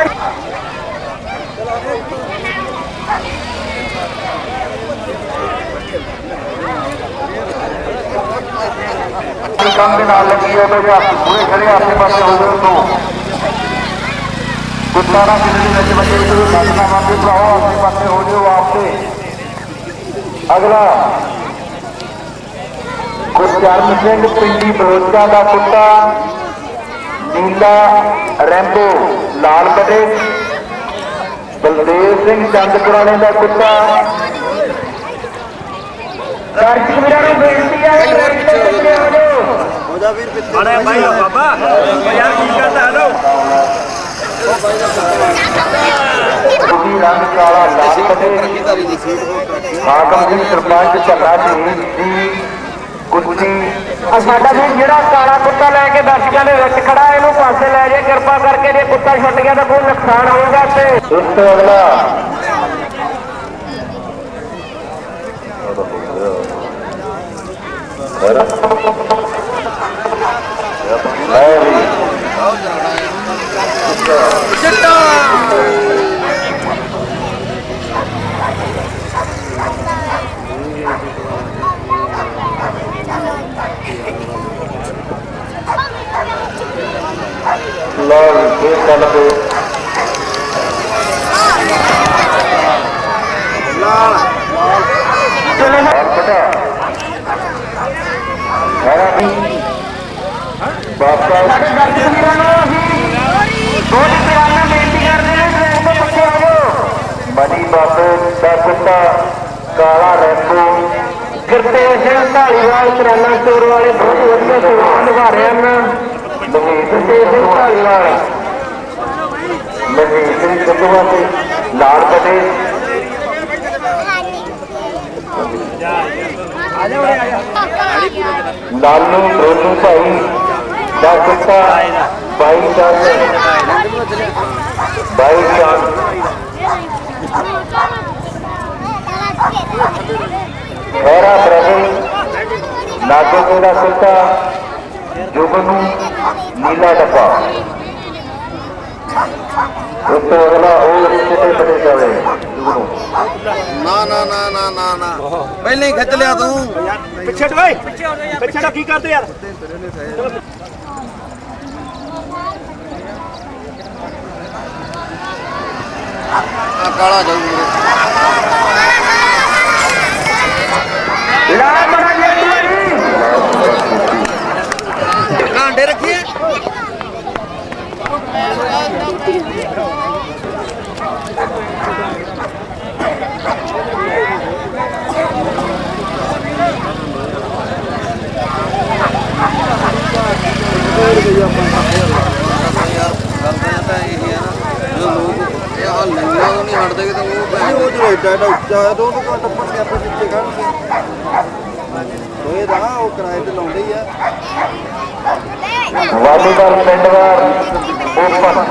ਕੰਮ ਦੇ ਨਾਲ ਲੱਗੀ ਹੈ ਤੇ ਹੱਥ ਪੂਰੇ ਖੜੇ ਆਪਣੇ ਪਾਸੇ ਹੋ ਜਾਓ ਤੋਂ ਕੁੱਤਾਰਾ ਕਿਲੇ ਦੇ ਵਿੱਚ ਬੱਚੇ ਨੂੰ ਸਾਡਾ ਮੰਨਦੇ ਭਰਾਓ ਆਪਣੇ ਪਾਸੇ ਹੋ ਜਾਓ ਆਪਸੇ ਅਗਲਾ ਗੁਰਚਰਨ ਸਿੰਘ ਪਿੰਡੀ ਬਲੋਚਾ ਦਾ ਕੁੱਤਾ ਨੀਲਾ ਰੈਂਬੋ ਲਾਲ ਬਟੇ ਬਲਦੇਵ ਸਿੰਘ ਚੰਦਪੁਰਾਣੇ ਦਾ ਕੁੱਤਾ ਦਰਸ਼ਕ ਵੀਰਾਂ ਨੂੰ ਬੇਨਤੀ ਹੈ ਹੋ ਜਾ ਵੀਰ ਪਿੱਛੇ ਅਰੇ ਭਾਈ ਬਾਬਾ ਯਾਰ ਕੀ ਕਰਦਾ ਹੈਲੋ ਤੁਸੀਂ ਰੰਗ ਕਾਲਾ ਲਾਲ ਬਟੇ ਰੱਖੀ ਧਾਰੀ ਦੀ ਸੀਟ ਕੋ ਹਾਕਮ ਸਿੰਘ ਸਰਪੰਚ ਝੱਲਾ ਸਿੰਘ ਦੀ ਕੁੱਤੀ ਸਾਡਾ ਵੀ ਜਿਹੜਾ ਕਾਲਾ ਕੁੱਤਾ ਲੈ ਕੇ ਦਰਸ਼ਕਾਂ ਦੇ ਵਿੱਚ ਖੜਾ ਇਹਨੂੰ ਪਾਸੇ ਲੈ ਜੇ ਕਿਰਪਾ ਕਰਕੇ ਜੇ ਕੁੱਤਾ ਛੁੱਟ ਗਿਆ ਤਾਂ ਕੋਈ ਨੁਕਸਾਨ ਹੋਊਗਾ ਤੇ ਇਸ ਤੋਂ ਅਗਲਾ ਲਾਲ ਇਹ ਚੱਲ ਪਏ ਲਾਲ ਬਟਾ ਮੇਰਾ ਵੀ ਬਾਬਾ ਸਾਡੇ ਦਰਸ਼ਕ ਵੀਰਾਂ ਨੂੰ ਅਸੀਂ ਬਹੁਤ ਪਿਆਰ ਨਾਲ ਬੇਨਤੀ ਕਰਦੇ ਹਾਂ ਟ੍ਰੇਨ ਤੋਂ ਪਿੱਛੇ ਹੋ ਜਾਓ ਮਨੀ ਬਾਬੇ ਦਾ ਕੁੱਤਾ ਕਾਲਾ ਰੈਂਬੋ ਗੁਰਤੇਜ ਸਿੰਘ ਢਾਲੀਵਾਲ ਕਰਾਨਾ ਸਟੋਰ ਵਾਲੇ ਬਹੁਤ ਵਧੀਆ ਸੇਵਾ ਨਿਭਾ ਰਹੇ ਹਨ ਗੁਰਤੇਜ ਸਿੰਘ ਢਾਲੀਵਾਲ ਮਨਜੀਤ ਸਿੰਘ ਕੱਟੂਆ ਤੇ ਲਾਲ ਬਟੇ ਲਾਲੂ ਰੋਲੂ ਭਾਈ ਦਾ ਕੁੱਤਾ ਬਾਈ ਚਾਂਦ ਖੈਰਾ ਬ੍ਰਦਰ ਨਾਗੋ ਦਾ ਕੁੱਤਾ ਜੁਗਨੂ ਨੀਲਾ ਡੱਬਾ ਉਸ ਤੋਂ ਅਗਲਾ ਉਹ ਕਿਤੇ ਬਣੇ ਜਾਵੇ ਨਾ ਨਾ ਨਾ ਨਾ ਨਾ ਨਾ ਪਹਿਲਾਂ ਹੀ ਖਿੱਚ ਲਿਆ ਤੂੰ ਪਿੱਛੇ ਓਏ ਪਿੱਛੇ ਦਾ ਕੀ ਕਰਦੇ ਯਾਰ ਆ ਕਾਲਾ ਜਾਊ ਕਾਂਡੇ ਰੱਖੀਏ नहीं हटते तो वो जो एडा एडा उच्चा है तो टप्पड़ के अपने पिछे काटते वो किराए ते लाउंदे ही है वालीबॉल पिंडवार ओपन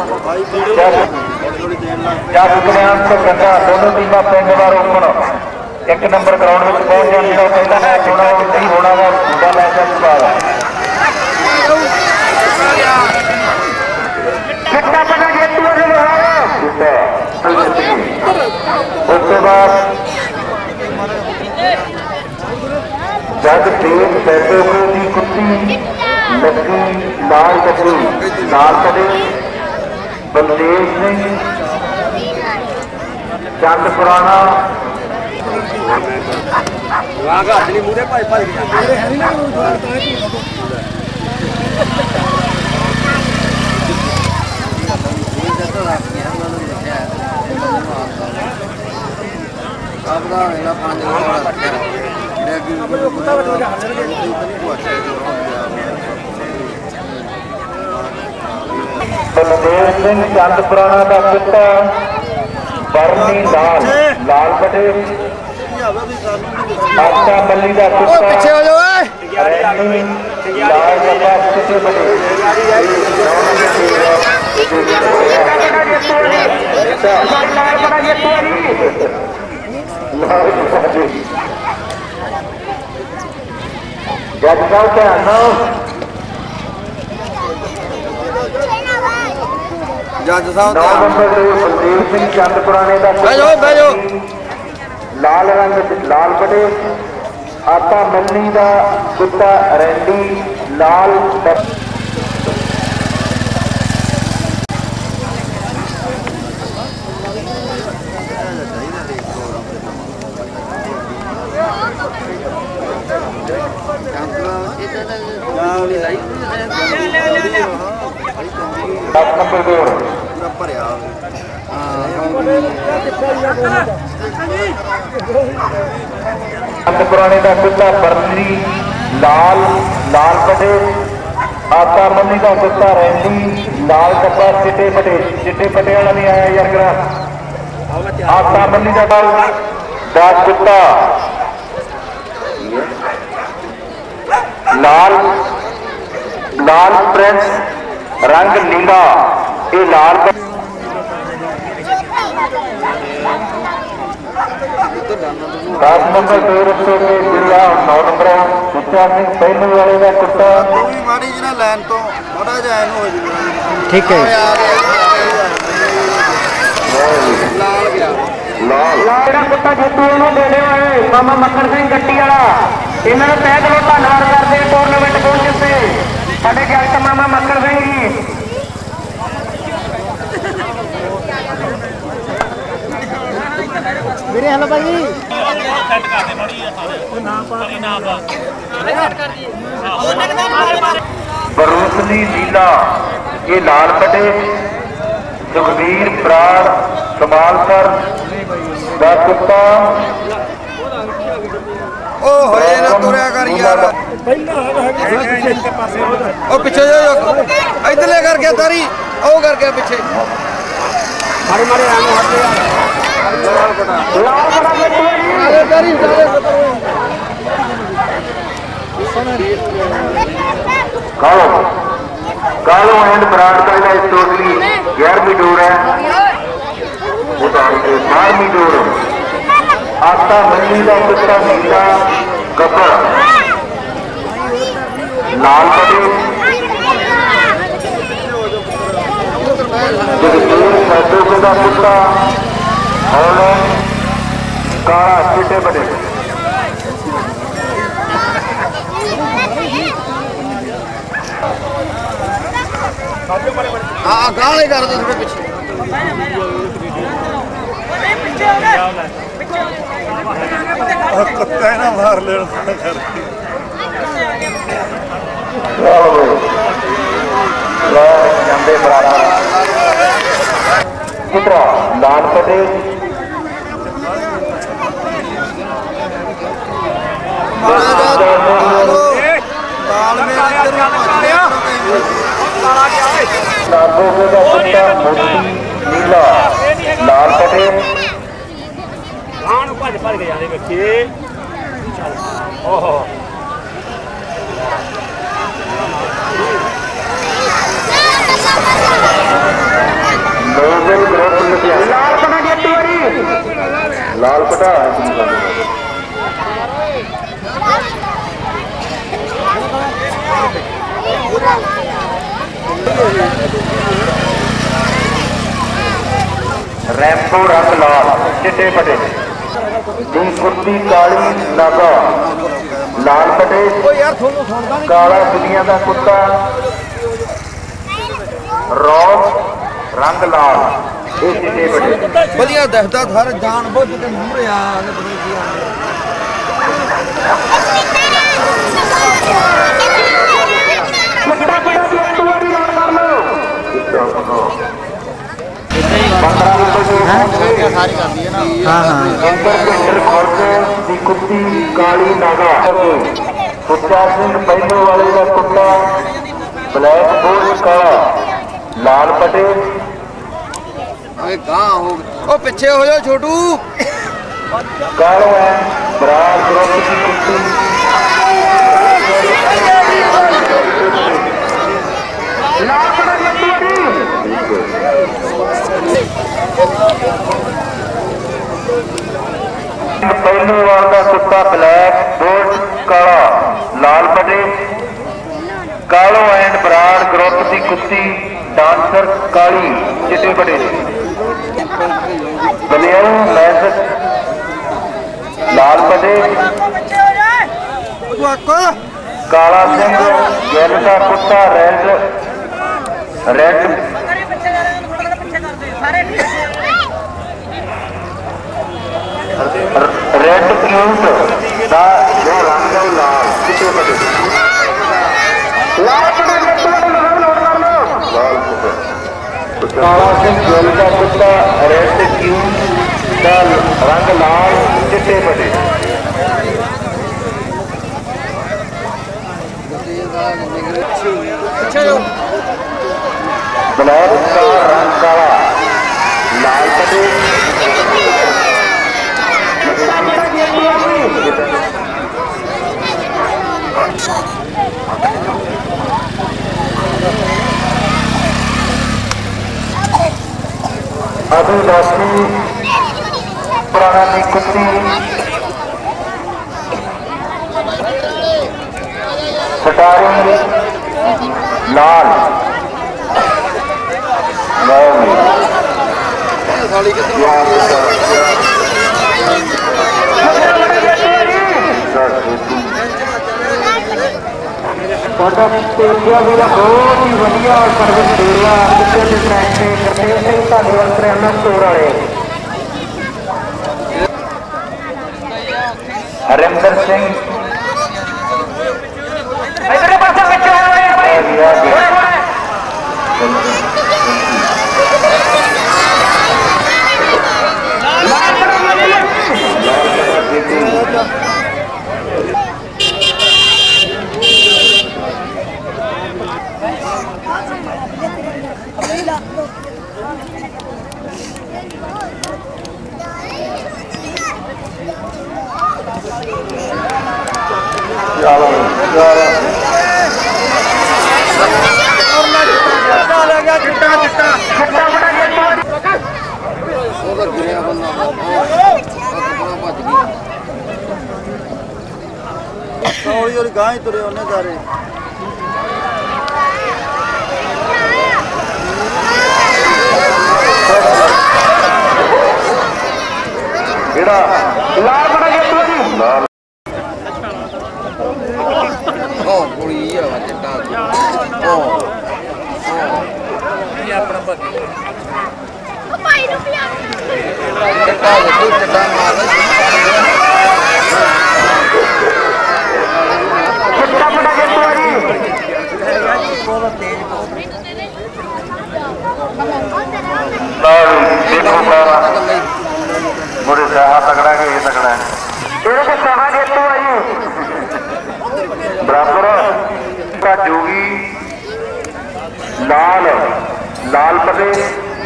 जग कल्याण तो गंगा दोनों टीमां पिंडवार ओपन एक नंबर ग्राउंड में पहुंच जाने का पहला मैच होना नहीं होना वा दूसरा मैच है बाद कितना बना गेट हो रहा है उसके बाद जग तेज पैसे की कुत्ती लक्की लाल कटी लाल कटे बलदेव सिंह चंद पुराना बलदेव सिंह चंद पुराना का कुत्ता बरनी लाल लाल कटे आटा मल्ली का कुत्ता पीछे हो जाओ लाल कपा कितने बड़े जज साहब ध्यान दो जज साहब 9 नंबर ਤੇ ਬਲਦੇਵ ਸਿੰਘ ਚੰਦ ਪੁਰਾਣੇ ਦਾ ਬਹਿ ਜਾਓ ਲਾਲ ਰੰਗ ਲਾਲ ਬਟੇ ਆਟਾ ਮੱਲੀ ਦਾ ਕੁੱਤਾ ਰੈਂਡੀ ਲਾਲ नंबर 2 ਭਰਿਆ चंद पुराने का कुत्ता बरनी लाल लाल बटे आटा मल्ली का कुत्ता रैंडी लाल कपड़ा चिट्टे पटे वाला नहीं आया यार ग्रा आटा मल्ली का कुत्ता लाल लाल प्रिंस रंग नीला ये लाल 10 नंबर 2 रस्ते के जिला 9 नंबर सुच्चा सिंह पहले वाले का कुत्ता ਵੀ ਮਾੜੀ ਜਿਹੀ ਨਾ ਲਾਈਨ ਤੋਂ ਥੋੜਾ ਜਿਹਾ ਐਨ ਹੋ ਜੂਗਾ ठीक है ਲਾਲ ਗਿਆ ਜਿਹੜਾ ਕੁੱਤਾ ਜਿੱਤੂ ਉਹਨੂੰ ਦੇ ਦਿਓ ਮਾਮਾ ਮੱਖਣ ਸਿੰਘ ਗੱਟੀ ਵਾਲਾ ਇਹਨਾਂ ਦਾ ਤਹਿ ਦਿਲੋਂ ਧੰਨਵਾਦ ਕਰਦੇ ਟੂਰਨਾਮੈਂਟ ਪਹੁੰਚੇ ਤੇ ਸਾਡੇ ਗੈਸਟ ਮਾਮਾ ਮੱਖਣ ਸਿੰਘ ਜੀ ਵੀਰੇ ਹਲੋ ਭਾਈ ਸੈੱਟ ਕਰਦੇ ਮੜੀ ਨਾਮ ਪਾ ਕਰ ਦੀ बरूसनी लीला ये लाल पटे सुखबीर प्राण कमालकर का कुत्ता ओ होए ना तुरया कर यार ओ पीछे जाओ इधर करके तारी ओ करके पीछे मारे मारे आने हट अरे तारी कालो एंड ब्रांड का इस टोटली 11वीं डोर है 12वीं डोर आटा मल्ली का कुत्ता नीला गब्बर लाल पटे जगदीश सैदू का कुत्ता और काला चिट्टे बड़े हाँ गाले कर दो थोड़े पीछे कुत्ता ना मार ले चित्रा लाल पटेल ताल में नागों का कुत्ता मोती नीला लाल पटेल भज भज के जाने बच्चे ओहो लाल पटा लाल पटा रैम्बो रंग लाल चिट्टे पटे दी कुर्ती काली नागा लाल पटे काला दुनिया का कुत्ता रॉस रंग लाल ये चिट्टे पटे बढ़िया दसदा सर जान बुझ के मूरे आ सारी कर दी है ना कुत्ती काली नागा कुत्ता सिंह पहले वाले का कुत्ता ब्लैक बोर्ड काला लाल पटेल कहाँ हो ओ पीछे हो जाओ छोटू कालो है बरार ग्रुप की कुत्ती लाल पहले वाला कुत्ता ब्लैक बोर्ड काला लाल पटे कालो एंड बराड़ ग्रुप की कुत्ती डांसर काली चिट्टे पटे बलियाऊ मैस लाल पटे काला सिंह गैल का कुत्ता रेड रेड क्यूट का जो रंग है लाल चिट्टे पटे काला सिंह गैल का कुत्ता रेड क्यूट का रंग लाल चिट्टे पटे ब्लैक का रंग काला लाल पटे अभी दसवीं पुरानी कुत्ती सटारी लाल तेजिया भी बहुत ही वधिया सर्विस दे रहा कुत्ते के ट्रैक से गुरदेव सिंह धालीवाल करियाना स्टोर वाले हरिंदर सिंह हौली गां ही तुरे उन्हें सारे चिट्टा लाल बड़ा गेटू जी लाल ਕੁੜੀ ਆ ਚਿੱਟਾ ਇਹ ਆਪਣਾ ਭਾਜੀ ਭਾਈ ਨੂੰ ਪਿਆ ਚਿੱਟਾ ਦੇਖੋ ਚਿੱਟਾ ਮਾਰਦਾ चिट्टा बड़ा गेटू जी ਬਹੁਤ ਤੇਜ਼ लाल देखो बाबा मुझे साहा तगड़ा है ये तगड़ा है तेरे को साहा गेटू जी बराबर का जोगी लाल लाल प्रदेश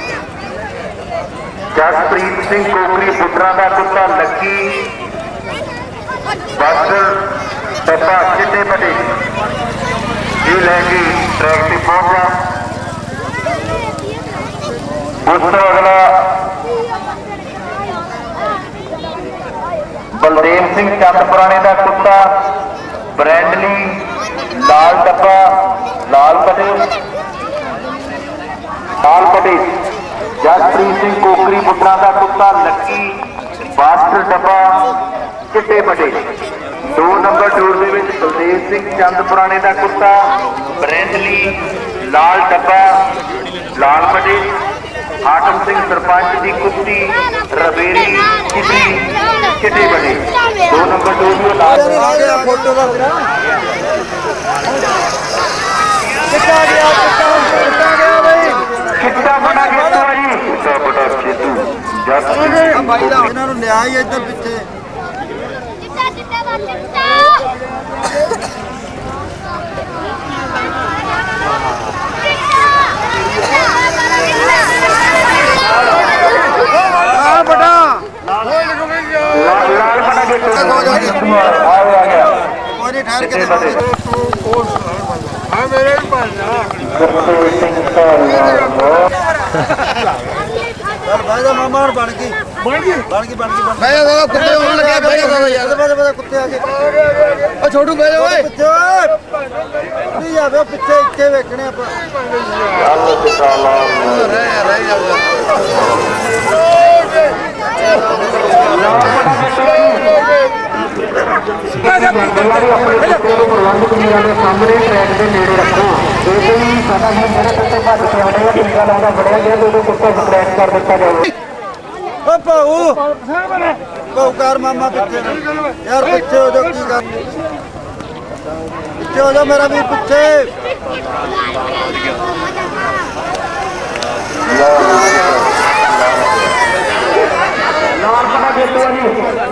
जसप्रीत सिंह कोकरी पुत्रा का कुत्ता लक्की बस डब्बा चिट्टे बटे ये लैके ट्रैक से पहुंचा उस तो अगला बलदेव सिंह चंदपुराने का कुत्ता ब्रैंडली लाल डब्बा लाल पटे जसप्रीत सिंह कोकरी पुत्रा का कुत्ता लक्की बास्टर डब्बा चिट्टे पटे 2 नंबर टूर के बलदेव सिंह चंदपुराने का कुत्ता ब्रैंडली लाल डब्बा लाल पटे आटम सिंह सरपंच की कुत्ती रवेरी चिट्टी चिट्टे पटे 2 नंबर टूर में लाल फोटो का चिट्टा बड़ा गेटू जी चिट्टा बड़ा गेटू ਇਹਨਾਂ ਨੂੰ ਲਿਆ ਹੀ ਇੱਧਰ ਪਿੱਛੇ ਚਿੱਟਾ ਚਿੱਟਾ ਦਾ ਚਿੱਟਾ ਆ ਬਟਾ लाल बड़ा गेटू आ गया ਕੋਈ ਨਹੀਂ ਠਹਿਰ ਕੇ ਚੱਲ ਭਾਈ ਦਾ ਮਾਮਾ ਬਣ ਗਈ ਮੈਂ ਦਾਦਾ ਕੁੱਤੇ ਹੋਣ ਲੱਗਿਆ ਬਹਿ ਜਾ ਦਾਦਾ ਯਾਰ ਬੜਾ ਕੁੱਤੇ ਆ ਗਏ ਓ ਛੋਟੂ ਬਹਿ ਜਾ ਓਏ ਪਿੱਛੇ ਓਏ ਨਹੀਂ ਆਵੇ ਪਿੱਛੇ ਇੱਥੇ ਵੇਖਣੇ ਆਪਾਂ ਰਹਿ ਜਾਊਗਾ सामने ट्रैक के नेड़े रखो ये भी सादा है मेरे कुत्ते भज के आने का टीका लाना बढ़िया गया तो कुत्ते स्क्रैच कर दिता जाए ਓ ਭਾਊ ਭਾਊ ਕਰ ਮਾਮਾ ਪਿੱਛੇ ਨੂੰ। ਯਾਰ ਪਿੱਛੇ ਹੋ ਜਾ ਕੀ ਕਰ ਪਿੱਛੇ ਹੋ ਜਾ ਮੇਰਾ ਵੀ ਪਿੱਛੇ लाल बड़ा गेटू जी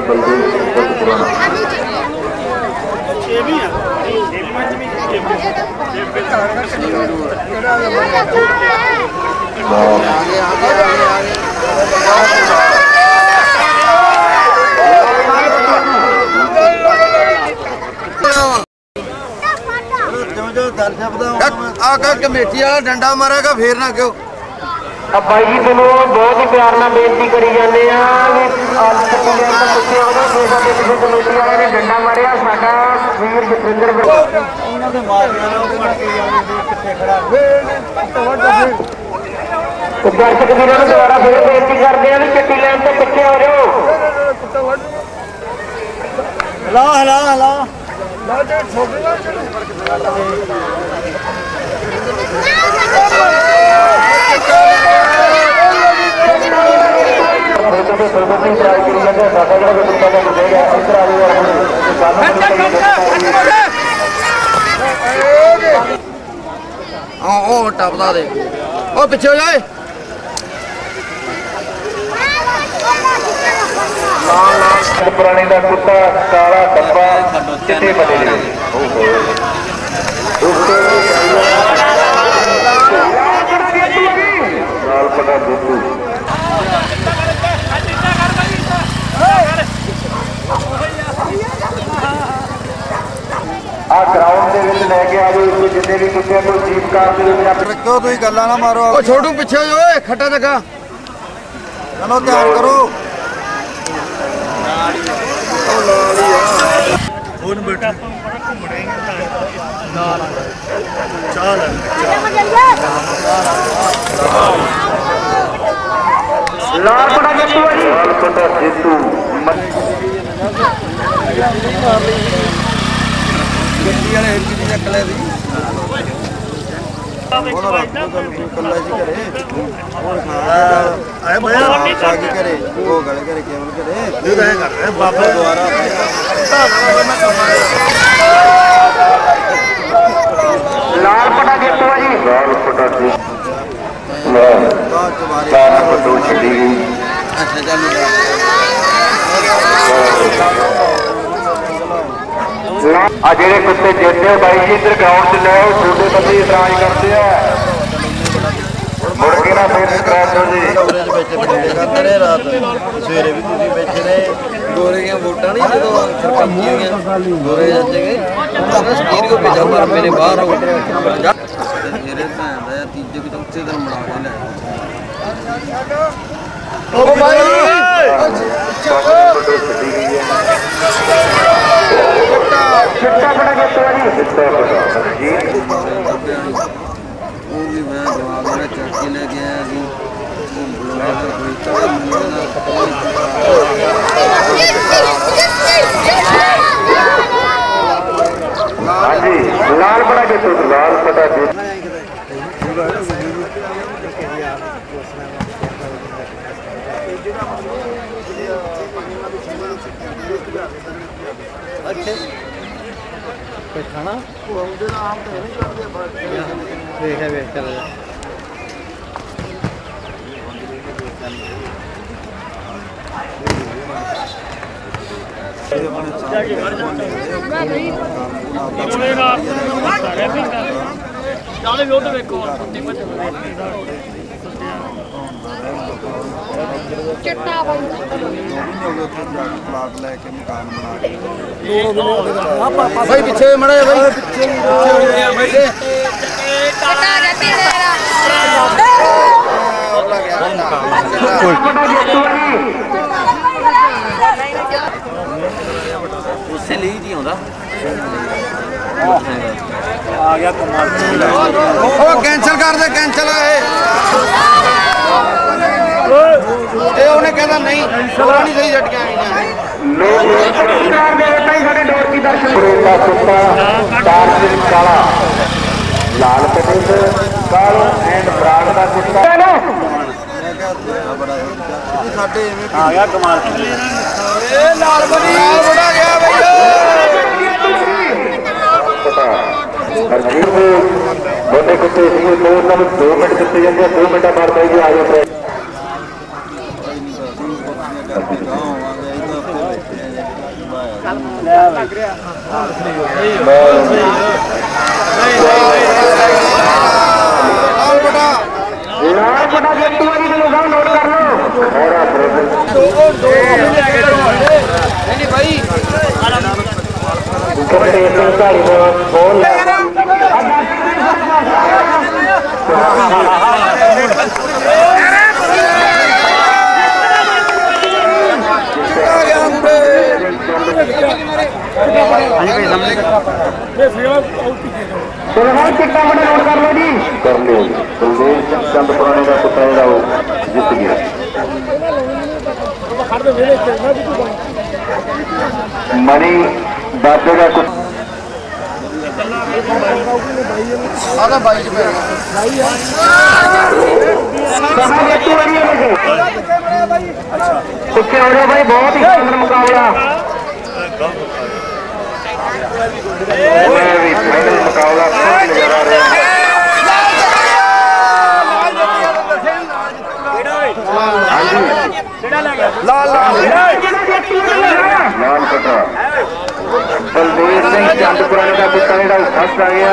ਆਕਾ ਕਮੇਟੀ ਵਾਲਾ ਡੰਡਾ ਮਾਰੇਗਾ ਫੇਰ ਨਾ ਕਿਉਂ अब भाई जी तेन बहुत ही प्यार ना बेनती करी जाने कमेटी वाले ने डंडा मारिया साडा वीर जसविंदर दर्शक वीरों ने दोबारा फिर बेनती करते हैं चिट्टी लैन तो पिछे हो जाओ ਹਲਾ ਹਲਾ ਹਲਾ ਉਹ ਟੱਪਦਾ ਦੇ ਉਹ ਪਿੱਛੇ ਹੋ ਜਾਏ पुराने का कुत्ता काला डब्बा चिट्टे बने लाल पटा बुद्धू आ ग्राउंड के लैके आ जाओ जितने भी कुत्ते को जीप कार ਰੱਖੋ ਤੁਸੀਂ ਗੱਲਾਂ ਨਾ ਮਾਰੋ ਉਹ ਛੋਟੂ ਪਿੱਛੇ ਹੋ ਜਾਓ ਓਏ ਖੱਟਾ ਜਗਾ ਚਲੋ ਤਿਆਰ ਕਰੋ ਹੁਣ ਬੇਟਾ लाल पटा जीतू ਗੱਡੀ ਵਾਲੇ ਹਿੱਟ ਦੀ ਚੱਕ ਲੈ ਦੀ ਉਹਨਾਂ ਰੱਖ ਲੋ ਕੱਲਾ ਜੀ ਕਰੇ ਹੁਣ ਆਏ ਭਈਆ ਸਾਗੀ ਕਰੇ ਉਹ ਗਲੇ ਕਰੇ ਕੇਵਲ ਕਰੇ ਇਹ ਤਾਂ ਕਰ ਰਿਹਾ ਬਾਬਾ ਦੁਆਰਾ ਲਾਲ ਪਟਾ ਜਿੱਤਵਾ ਜੀ ਲਾਲ ਪਟਾ ਜੀ ਲਾਲ ਪਟੋ ਛੱਡੀ ਗਈ ਅੱਛਾ ਚੱਲ ਆ ਜਿਹੜੇ ਕੁੱਤੇ ਜਿੱਤਦੇ ਬਾਈ ਜੀ ਇੱਧਰ ਗਰਾਊਂਡ 'ਚ ਲਿਆਓ ਛੋਟੇ ਬੰਦੇ ਇਤਰਾਜ਼ ਕਰਦੇ ਆ ਮੁੜ ਕੇ ਨਾ ਫੇਰ ਸਕ੍ਰੈਚ ਹੋ ਜੀ ਕਮਰੇ 'ਚ ਬੈਠੇ ਬੈਠੇ ਕਰਦੇ ਰਹੇ ਰਾਤ ਸਵੇਰੇ ਵੀ ਤੁਸੀਂ ਬੈਠੇ ਰਹੇ ਗੋਰੇ ਦੀਆਂ ਵੋਟਾਂ ਨਹੀਂ ਜਦੋਂ ਸਰਪੰਚੀਆਂ ਗੋਰੇ ਜਾਂਦੇ ਗਏ ਉਹਨਾਂ ਸਟੀਰੀਓ ਤੇ ਜਾਂਦਾ ਮੇਰੇ ਬਾਹਰ ਹੋ ਮੇਰੇ ਭੈਣ ਦਾ ਤੀਜੇ ਕਿ ਚੌਥੇ ਦਿਨ ਬਣਾ ਕੇ ਲੈ ਓ ਭਾਈ ਛਿੱਟਾ ਬੜਾ ਜਿੱਤਵਾ ਜੀ ਛਿੱਟਾ ਬੜਾ ਜੀ ਉਹ ਵੀ ਮੈਂ ਜਵਾਬ ਮੇਰਾ ਚੱਕ ਕੇ ਲੈ ਗਿਆ ਸੀ ਉਹ ਬੁਲਾਇਆ ਕੋਈ ਤਾਂ ਹਾਂਜੀ ਲਾਲ ਬੜਾ ਜਿੱਤੋ ਲਾਲ ਪਟਾ ਜਿੱਤ ਅੱਛੇ ਕੋਈ ਖਾਣਾ ਉਹ ਆਉਂਦੇ ਨਾ ਆਮ ਤਾਂ ਨਹੀਂ ਕਰਦੇ ਵੇਖ ਚੱਲ ਜਾ ਨਾਲੇ ਵੀ ਉਹਦੇ ਵੇਖੋ ਕੁੱਤੀ ਬੱਚੇ ਚਿੱਟਾ ਬਣ ਪਲਾਟ ਲੈ ਕੇ ਮਕਾਨ ਬਣਾ ਕੇ ਭਾਈ ਪਿੱਛੇ ਮੜਾ ਭਾਈ ਪਿੱਛੇ ਬੈਠੇ ਚਿੱਟਾ ਜੱਤੀ ਉਸੇ ਲਈ ਜੀ ਆਉਂਦਾ ਆ ਗਿਆ ਕਮਾਲ ਉਹ ਕੈਂਸਲ ਕਰ ਦੇ ਕੈਂਸਲ ਇਹ ਉਹਨੇ ਕਹਿੰਦਾ ਨਹੀਂ ਸੋਰਾ ਨਹੀਂ ਸਹੀ ਝਟਕਿਆ ਸਾਡੇ ਡੋਰ ਕੀ ਦਰਸ਼ਨ ਦਾ ਕੁੱਤਾ ਦਾਰਜਿਲ ਕਾਲਾ ਲਾਲ ਪਟੇ ਕਾਲੋ ਐਂਡ ਬਰਾੜ ਦਾ ਕੁੱਤਾ ਮੈਂ ਕਿਹਾ ਬੜਾ ਸਾਡੇ ਐਵੇਂ ਆ ਗਿਆ ਕਮਾਲ ਇਹ ਲਾਲ ਬੜੀ ਬੜਾ ਗਿਆ ਬਈ ਹਰਜੀਤ ਬੋਲੇ ਕੁੱਤੇ ਸੀ ਦੋ ਮਿੰਟ ਦਿੱਤੇ ਜਾਂਦੇ 2 ਮਿੰਟਾਂ ਬਾਅਦ ਬਾਈ ਜੀ ਆ ਜਾਓ ਲਾਲ ਬਟਾ ਜਿੱਤੂਆ ਜੀ ਨੂੰ ਗਾਂ ਨੋਟ ਕਰ ਲਓ ਹੋਰਾ ਬ੍ਰਦਰ ਨਹੀਂ ਭਾਈ ਕੁੱਤੇ ਸਿੰਘ ਧਾਰੀ ਨੂੰ ਬੋਲ ਫਿਲਹਾਲ ਕਿੱਟਾ ਬੜਾ ਨੋਟ ਕਰ ਲਓ ਜੀ ਕਰ ਲਿਓ ਕੁਲਦੀਪ ਸਿੰਘ ਚੰਦ ਪੁਰਾਣੇ ਦਾ ਕੁੱਤਾ ਜਿਹੜਾ ਉਹ ਜਿੱਤ ਗਿਆ ਮਣੀ ਬਾਬੇ ਦਾ ਕੁੱਤਾ ਆਦਾ ਬਾਈ ਚ ਪਿਆ ਪਿੱਛੇ ਹੋ ਰਿਹਾ ਬਾਈ ਬਹੁਤ ਹੀ ਸੁੰਦਰ ਮੁਕਾਬਲਾ ਵੀ ਫਾਈਨਲ ਮੁਕਾਬਲਾ ਬਹੁਤ ਨਜ਼ਾਰਾ ਆ ਰਿਹਾ ਲਾਲ ਪਟਾ ਬਲਦੇਵ ਸਿੰਘ ਚੰਦਪੁਰਾਣੇ ਦਾ ਕੁੱਤਾ ਜਿਹੜਾ ਫਸਟ ਆ ਗਿਆ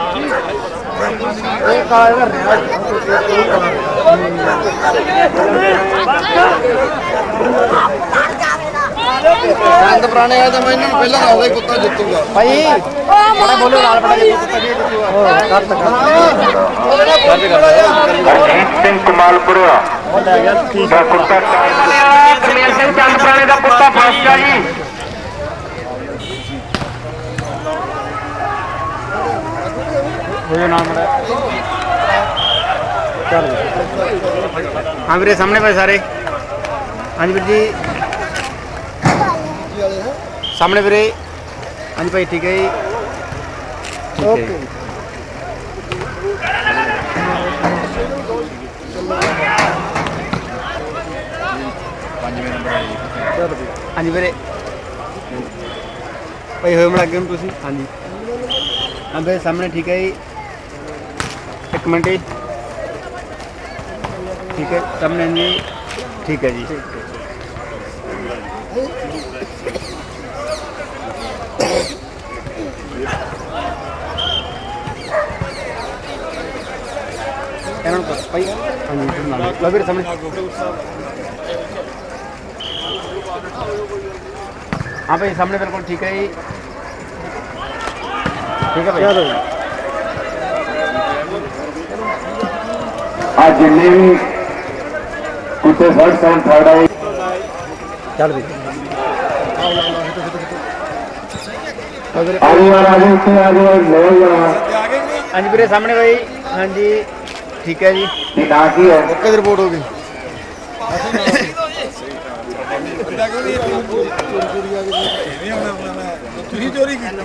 ਚੰਦ ਪੁਰਾਣੇ ਆ ਤਾਂ ਮੈਂ ਇਹਨਾਂ ਨੂੰ ਪਹਿਲਾਂ ਦੱਸਦਾ ਕੁੱਤਾ ਜਿੱਤੂਗਾ ਭਾਈ ਬੜਾ ਬੋਲੋ ਲਾਲ ਪਟਾ ਕੁੱਤਾ ਜੀ ਜਿੱਤੂਗਾ ਹਰਜੀਤ ਸਿੰਘ ਕਮਾਲਪੁਰਾ ਦਾ ਕੁੱਤਾ ਕਮੇਲ ਸਿੰਘ ਚੰਦਪੁਰਾਣੇ ਦਾ ਕੁੱਤਾ ਫਸਟ ਆ ਜੀ हाँ वीरे सामने भाई सारे हाँ जी वीर जी सामने वीरे हाँ जी भाई ठीक है जी ओके हाँ जी वीरे भाई होए मिला गेम तुसी हाँ जी हाँ भाई सामने ठीक है जी एक मिनट जी ठीक है सामने जी ठीक है जी भाई हाँ जी सामने हाँ भाई सामने बिल्कुल ठीक है जी ठीक है भाई आज जिन्हें भी कुत्ते फर्स्ट एंड थर्ड आए चल भी आगे वाला आगे उससे आगे ले जाओ हाँ जी मेरे सामने भाई हाँ जी ठीक है जी बाकी है ओके रिपोर्ट होगी चोरी की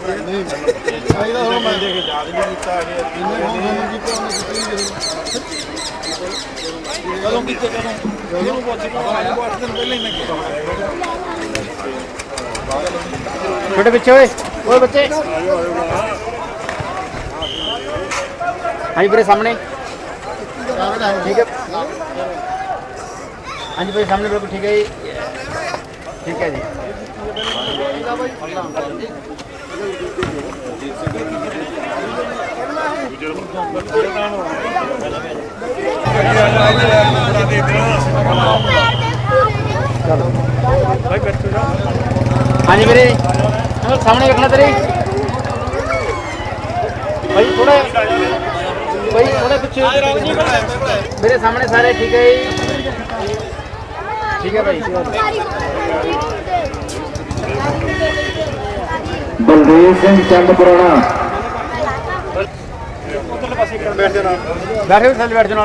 छोटे बच्चे ओए बच्चे हाँ जी मेरे सामने ठीक है हाँ जी भाई सामने बिल्कुल ठीक है जी ठीक है जी हाँ जी मेरे सामने रखना तेरे भाई थोड़ा पीछे मेरे सामने सारे ठीक है ठीक है भाई बलदेव सिंह चंद पुराना बैठे बैठ जाओ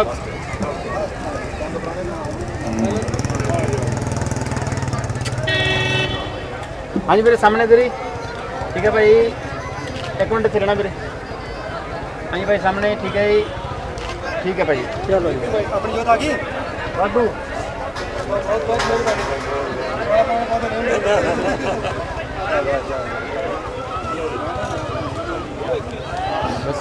हाँ जी मेरे सामने तेरी ठीक है भाई एक मिनट थे रहना मेरे हाँ जी भाई सामने ठीक है ठीक है भाई चलो अपनी जोत आ गई वाडू बस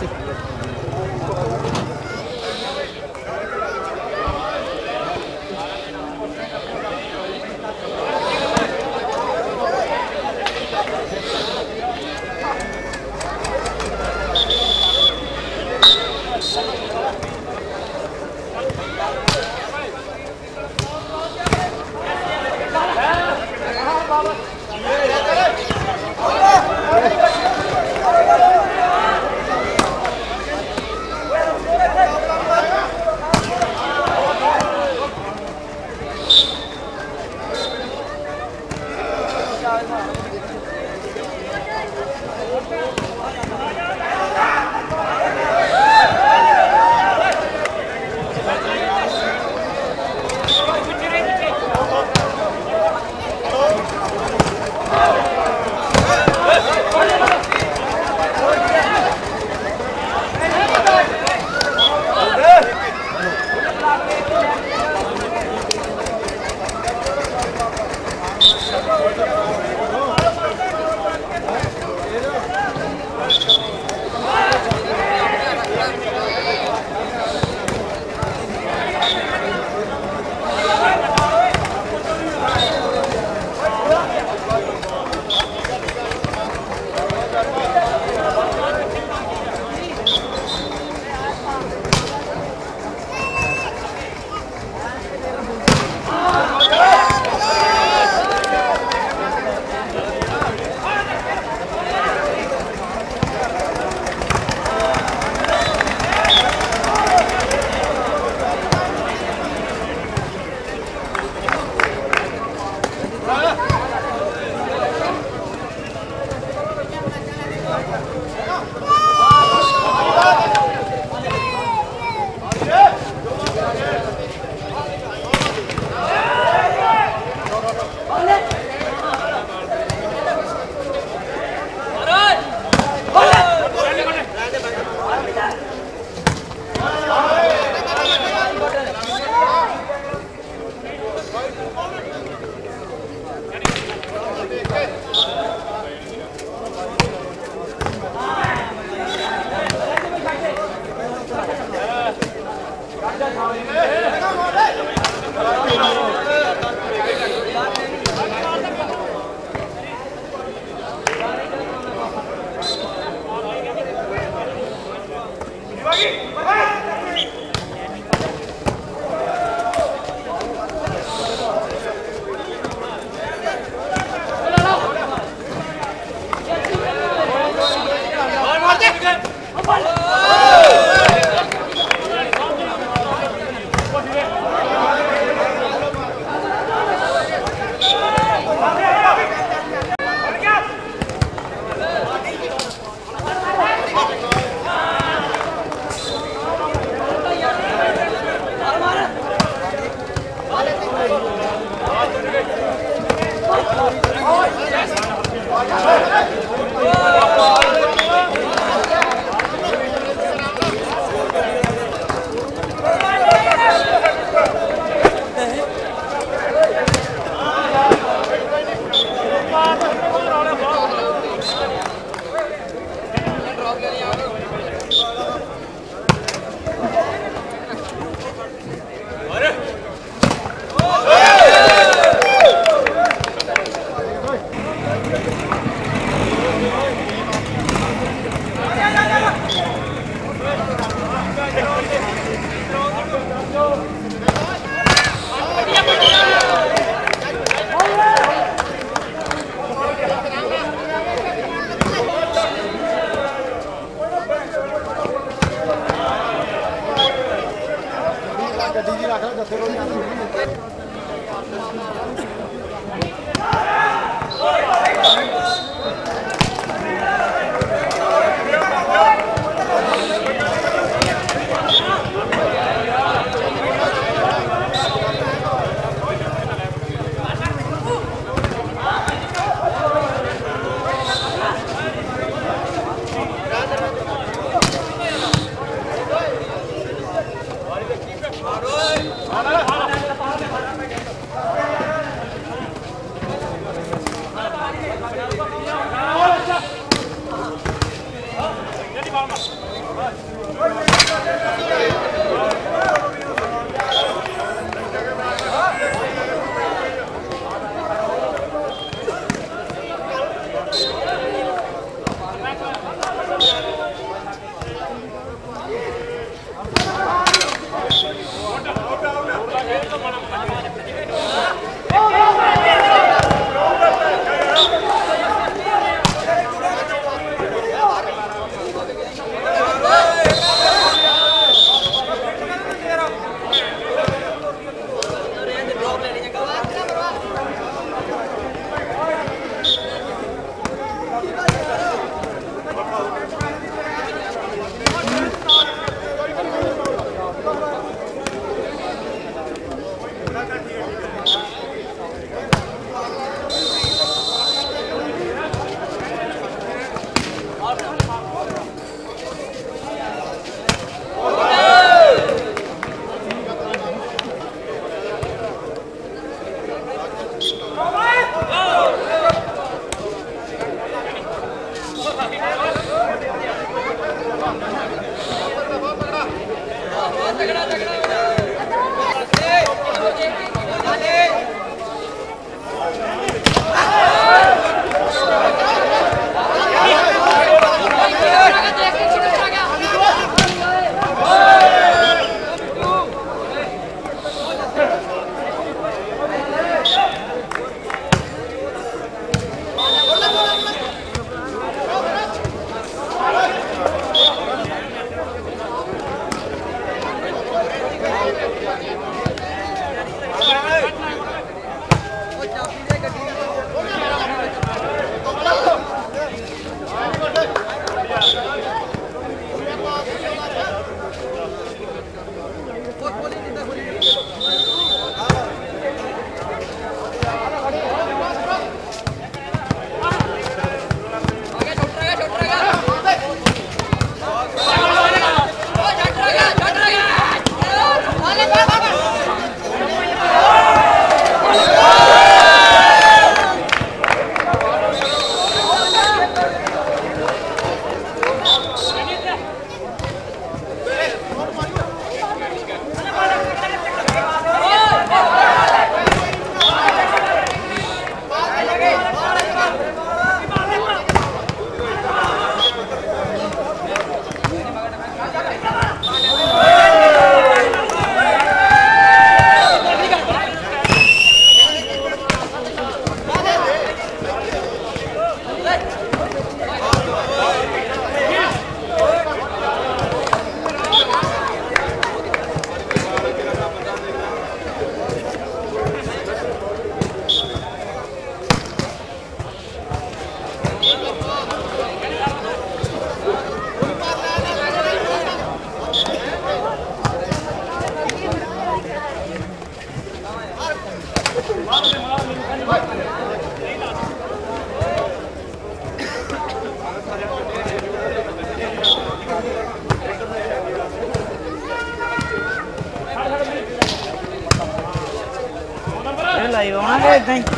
ਲਾਈਵ ਆਉਣਾਗੇ ਇਦਾਂ ਹੀ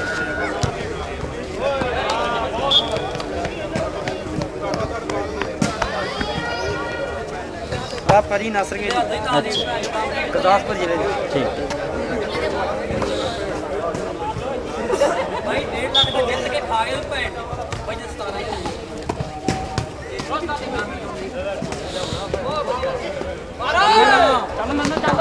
ਆ ਪਰੀ ਨਸਰ ਕੇ ਗੁਰਦਾਸਪੁਰ ਜ਼ਿਲ੍ਹੇ ਦੇ ਠੀਕ ਭਾਈ 1.5 ਲੱਖ ਦੇ ਜਿੱਤ ਕੇ ਖਾ ਗਏ ਭੈਣ ਭਾਈ 17 ਚੱਲ ਮੰਨ ਚੱਲ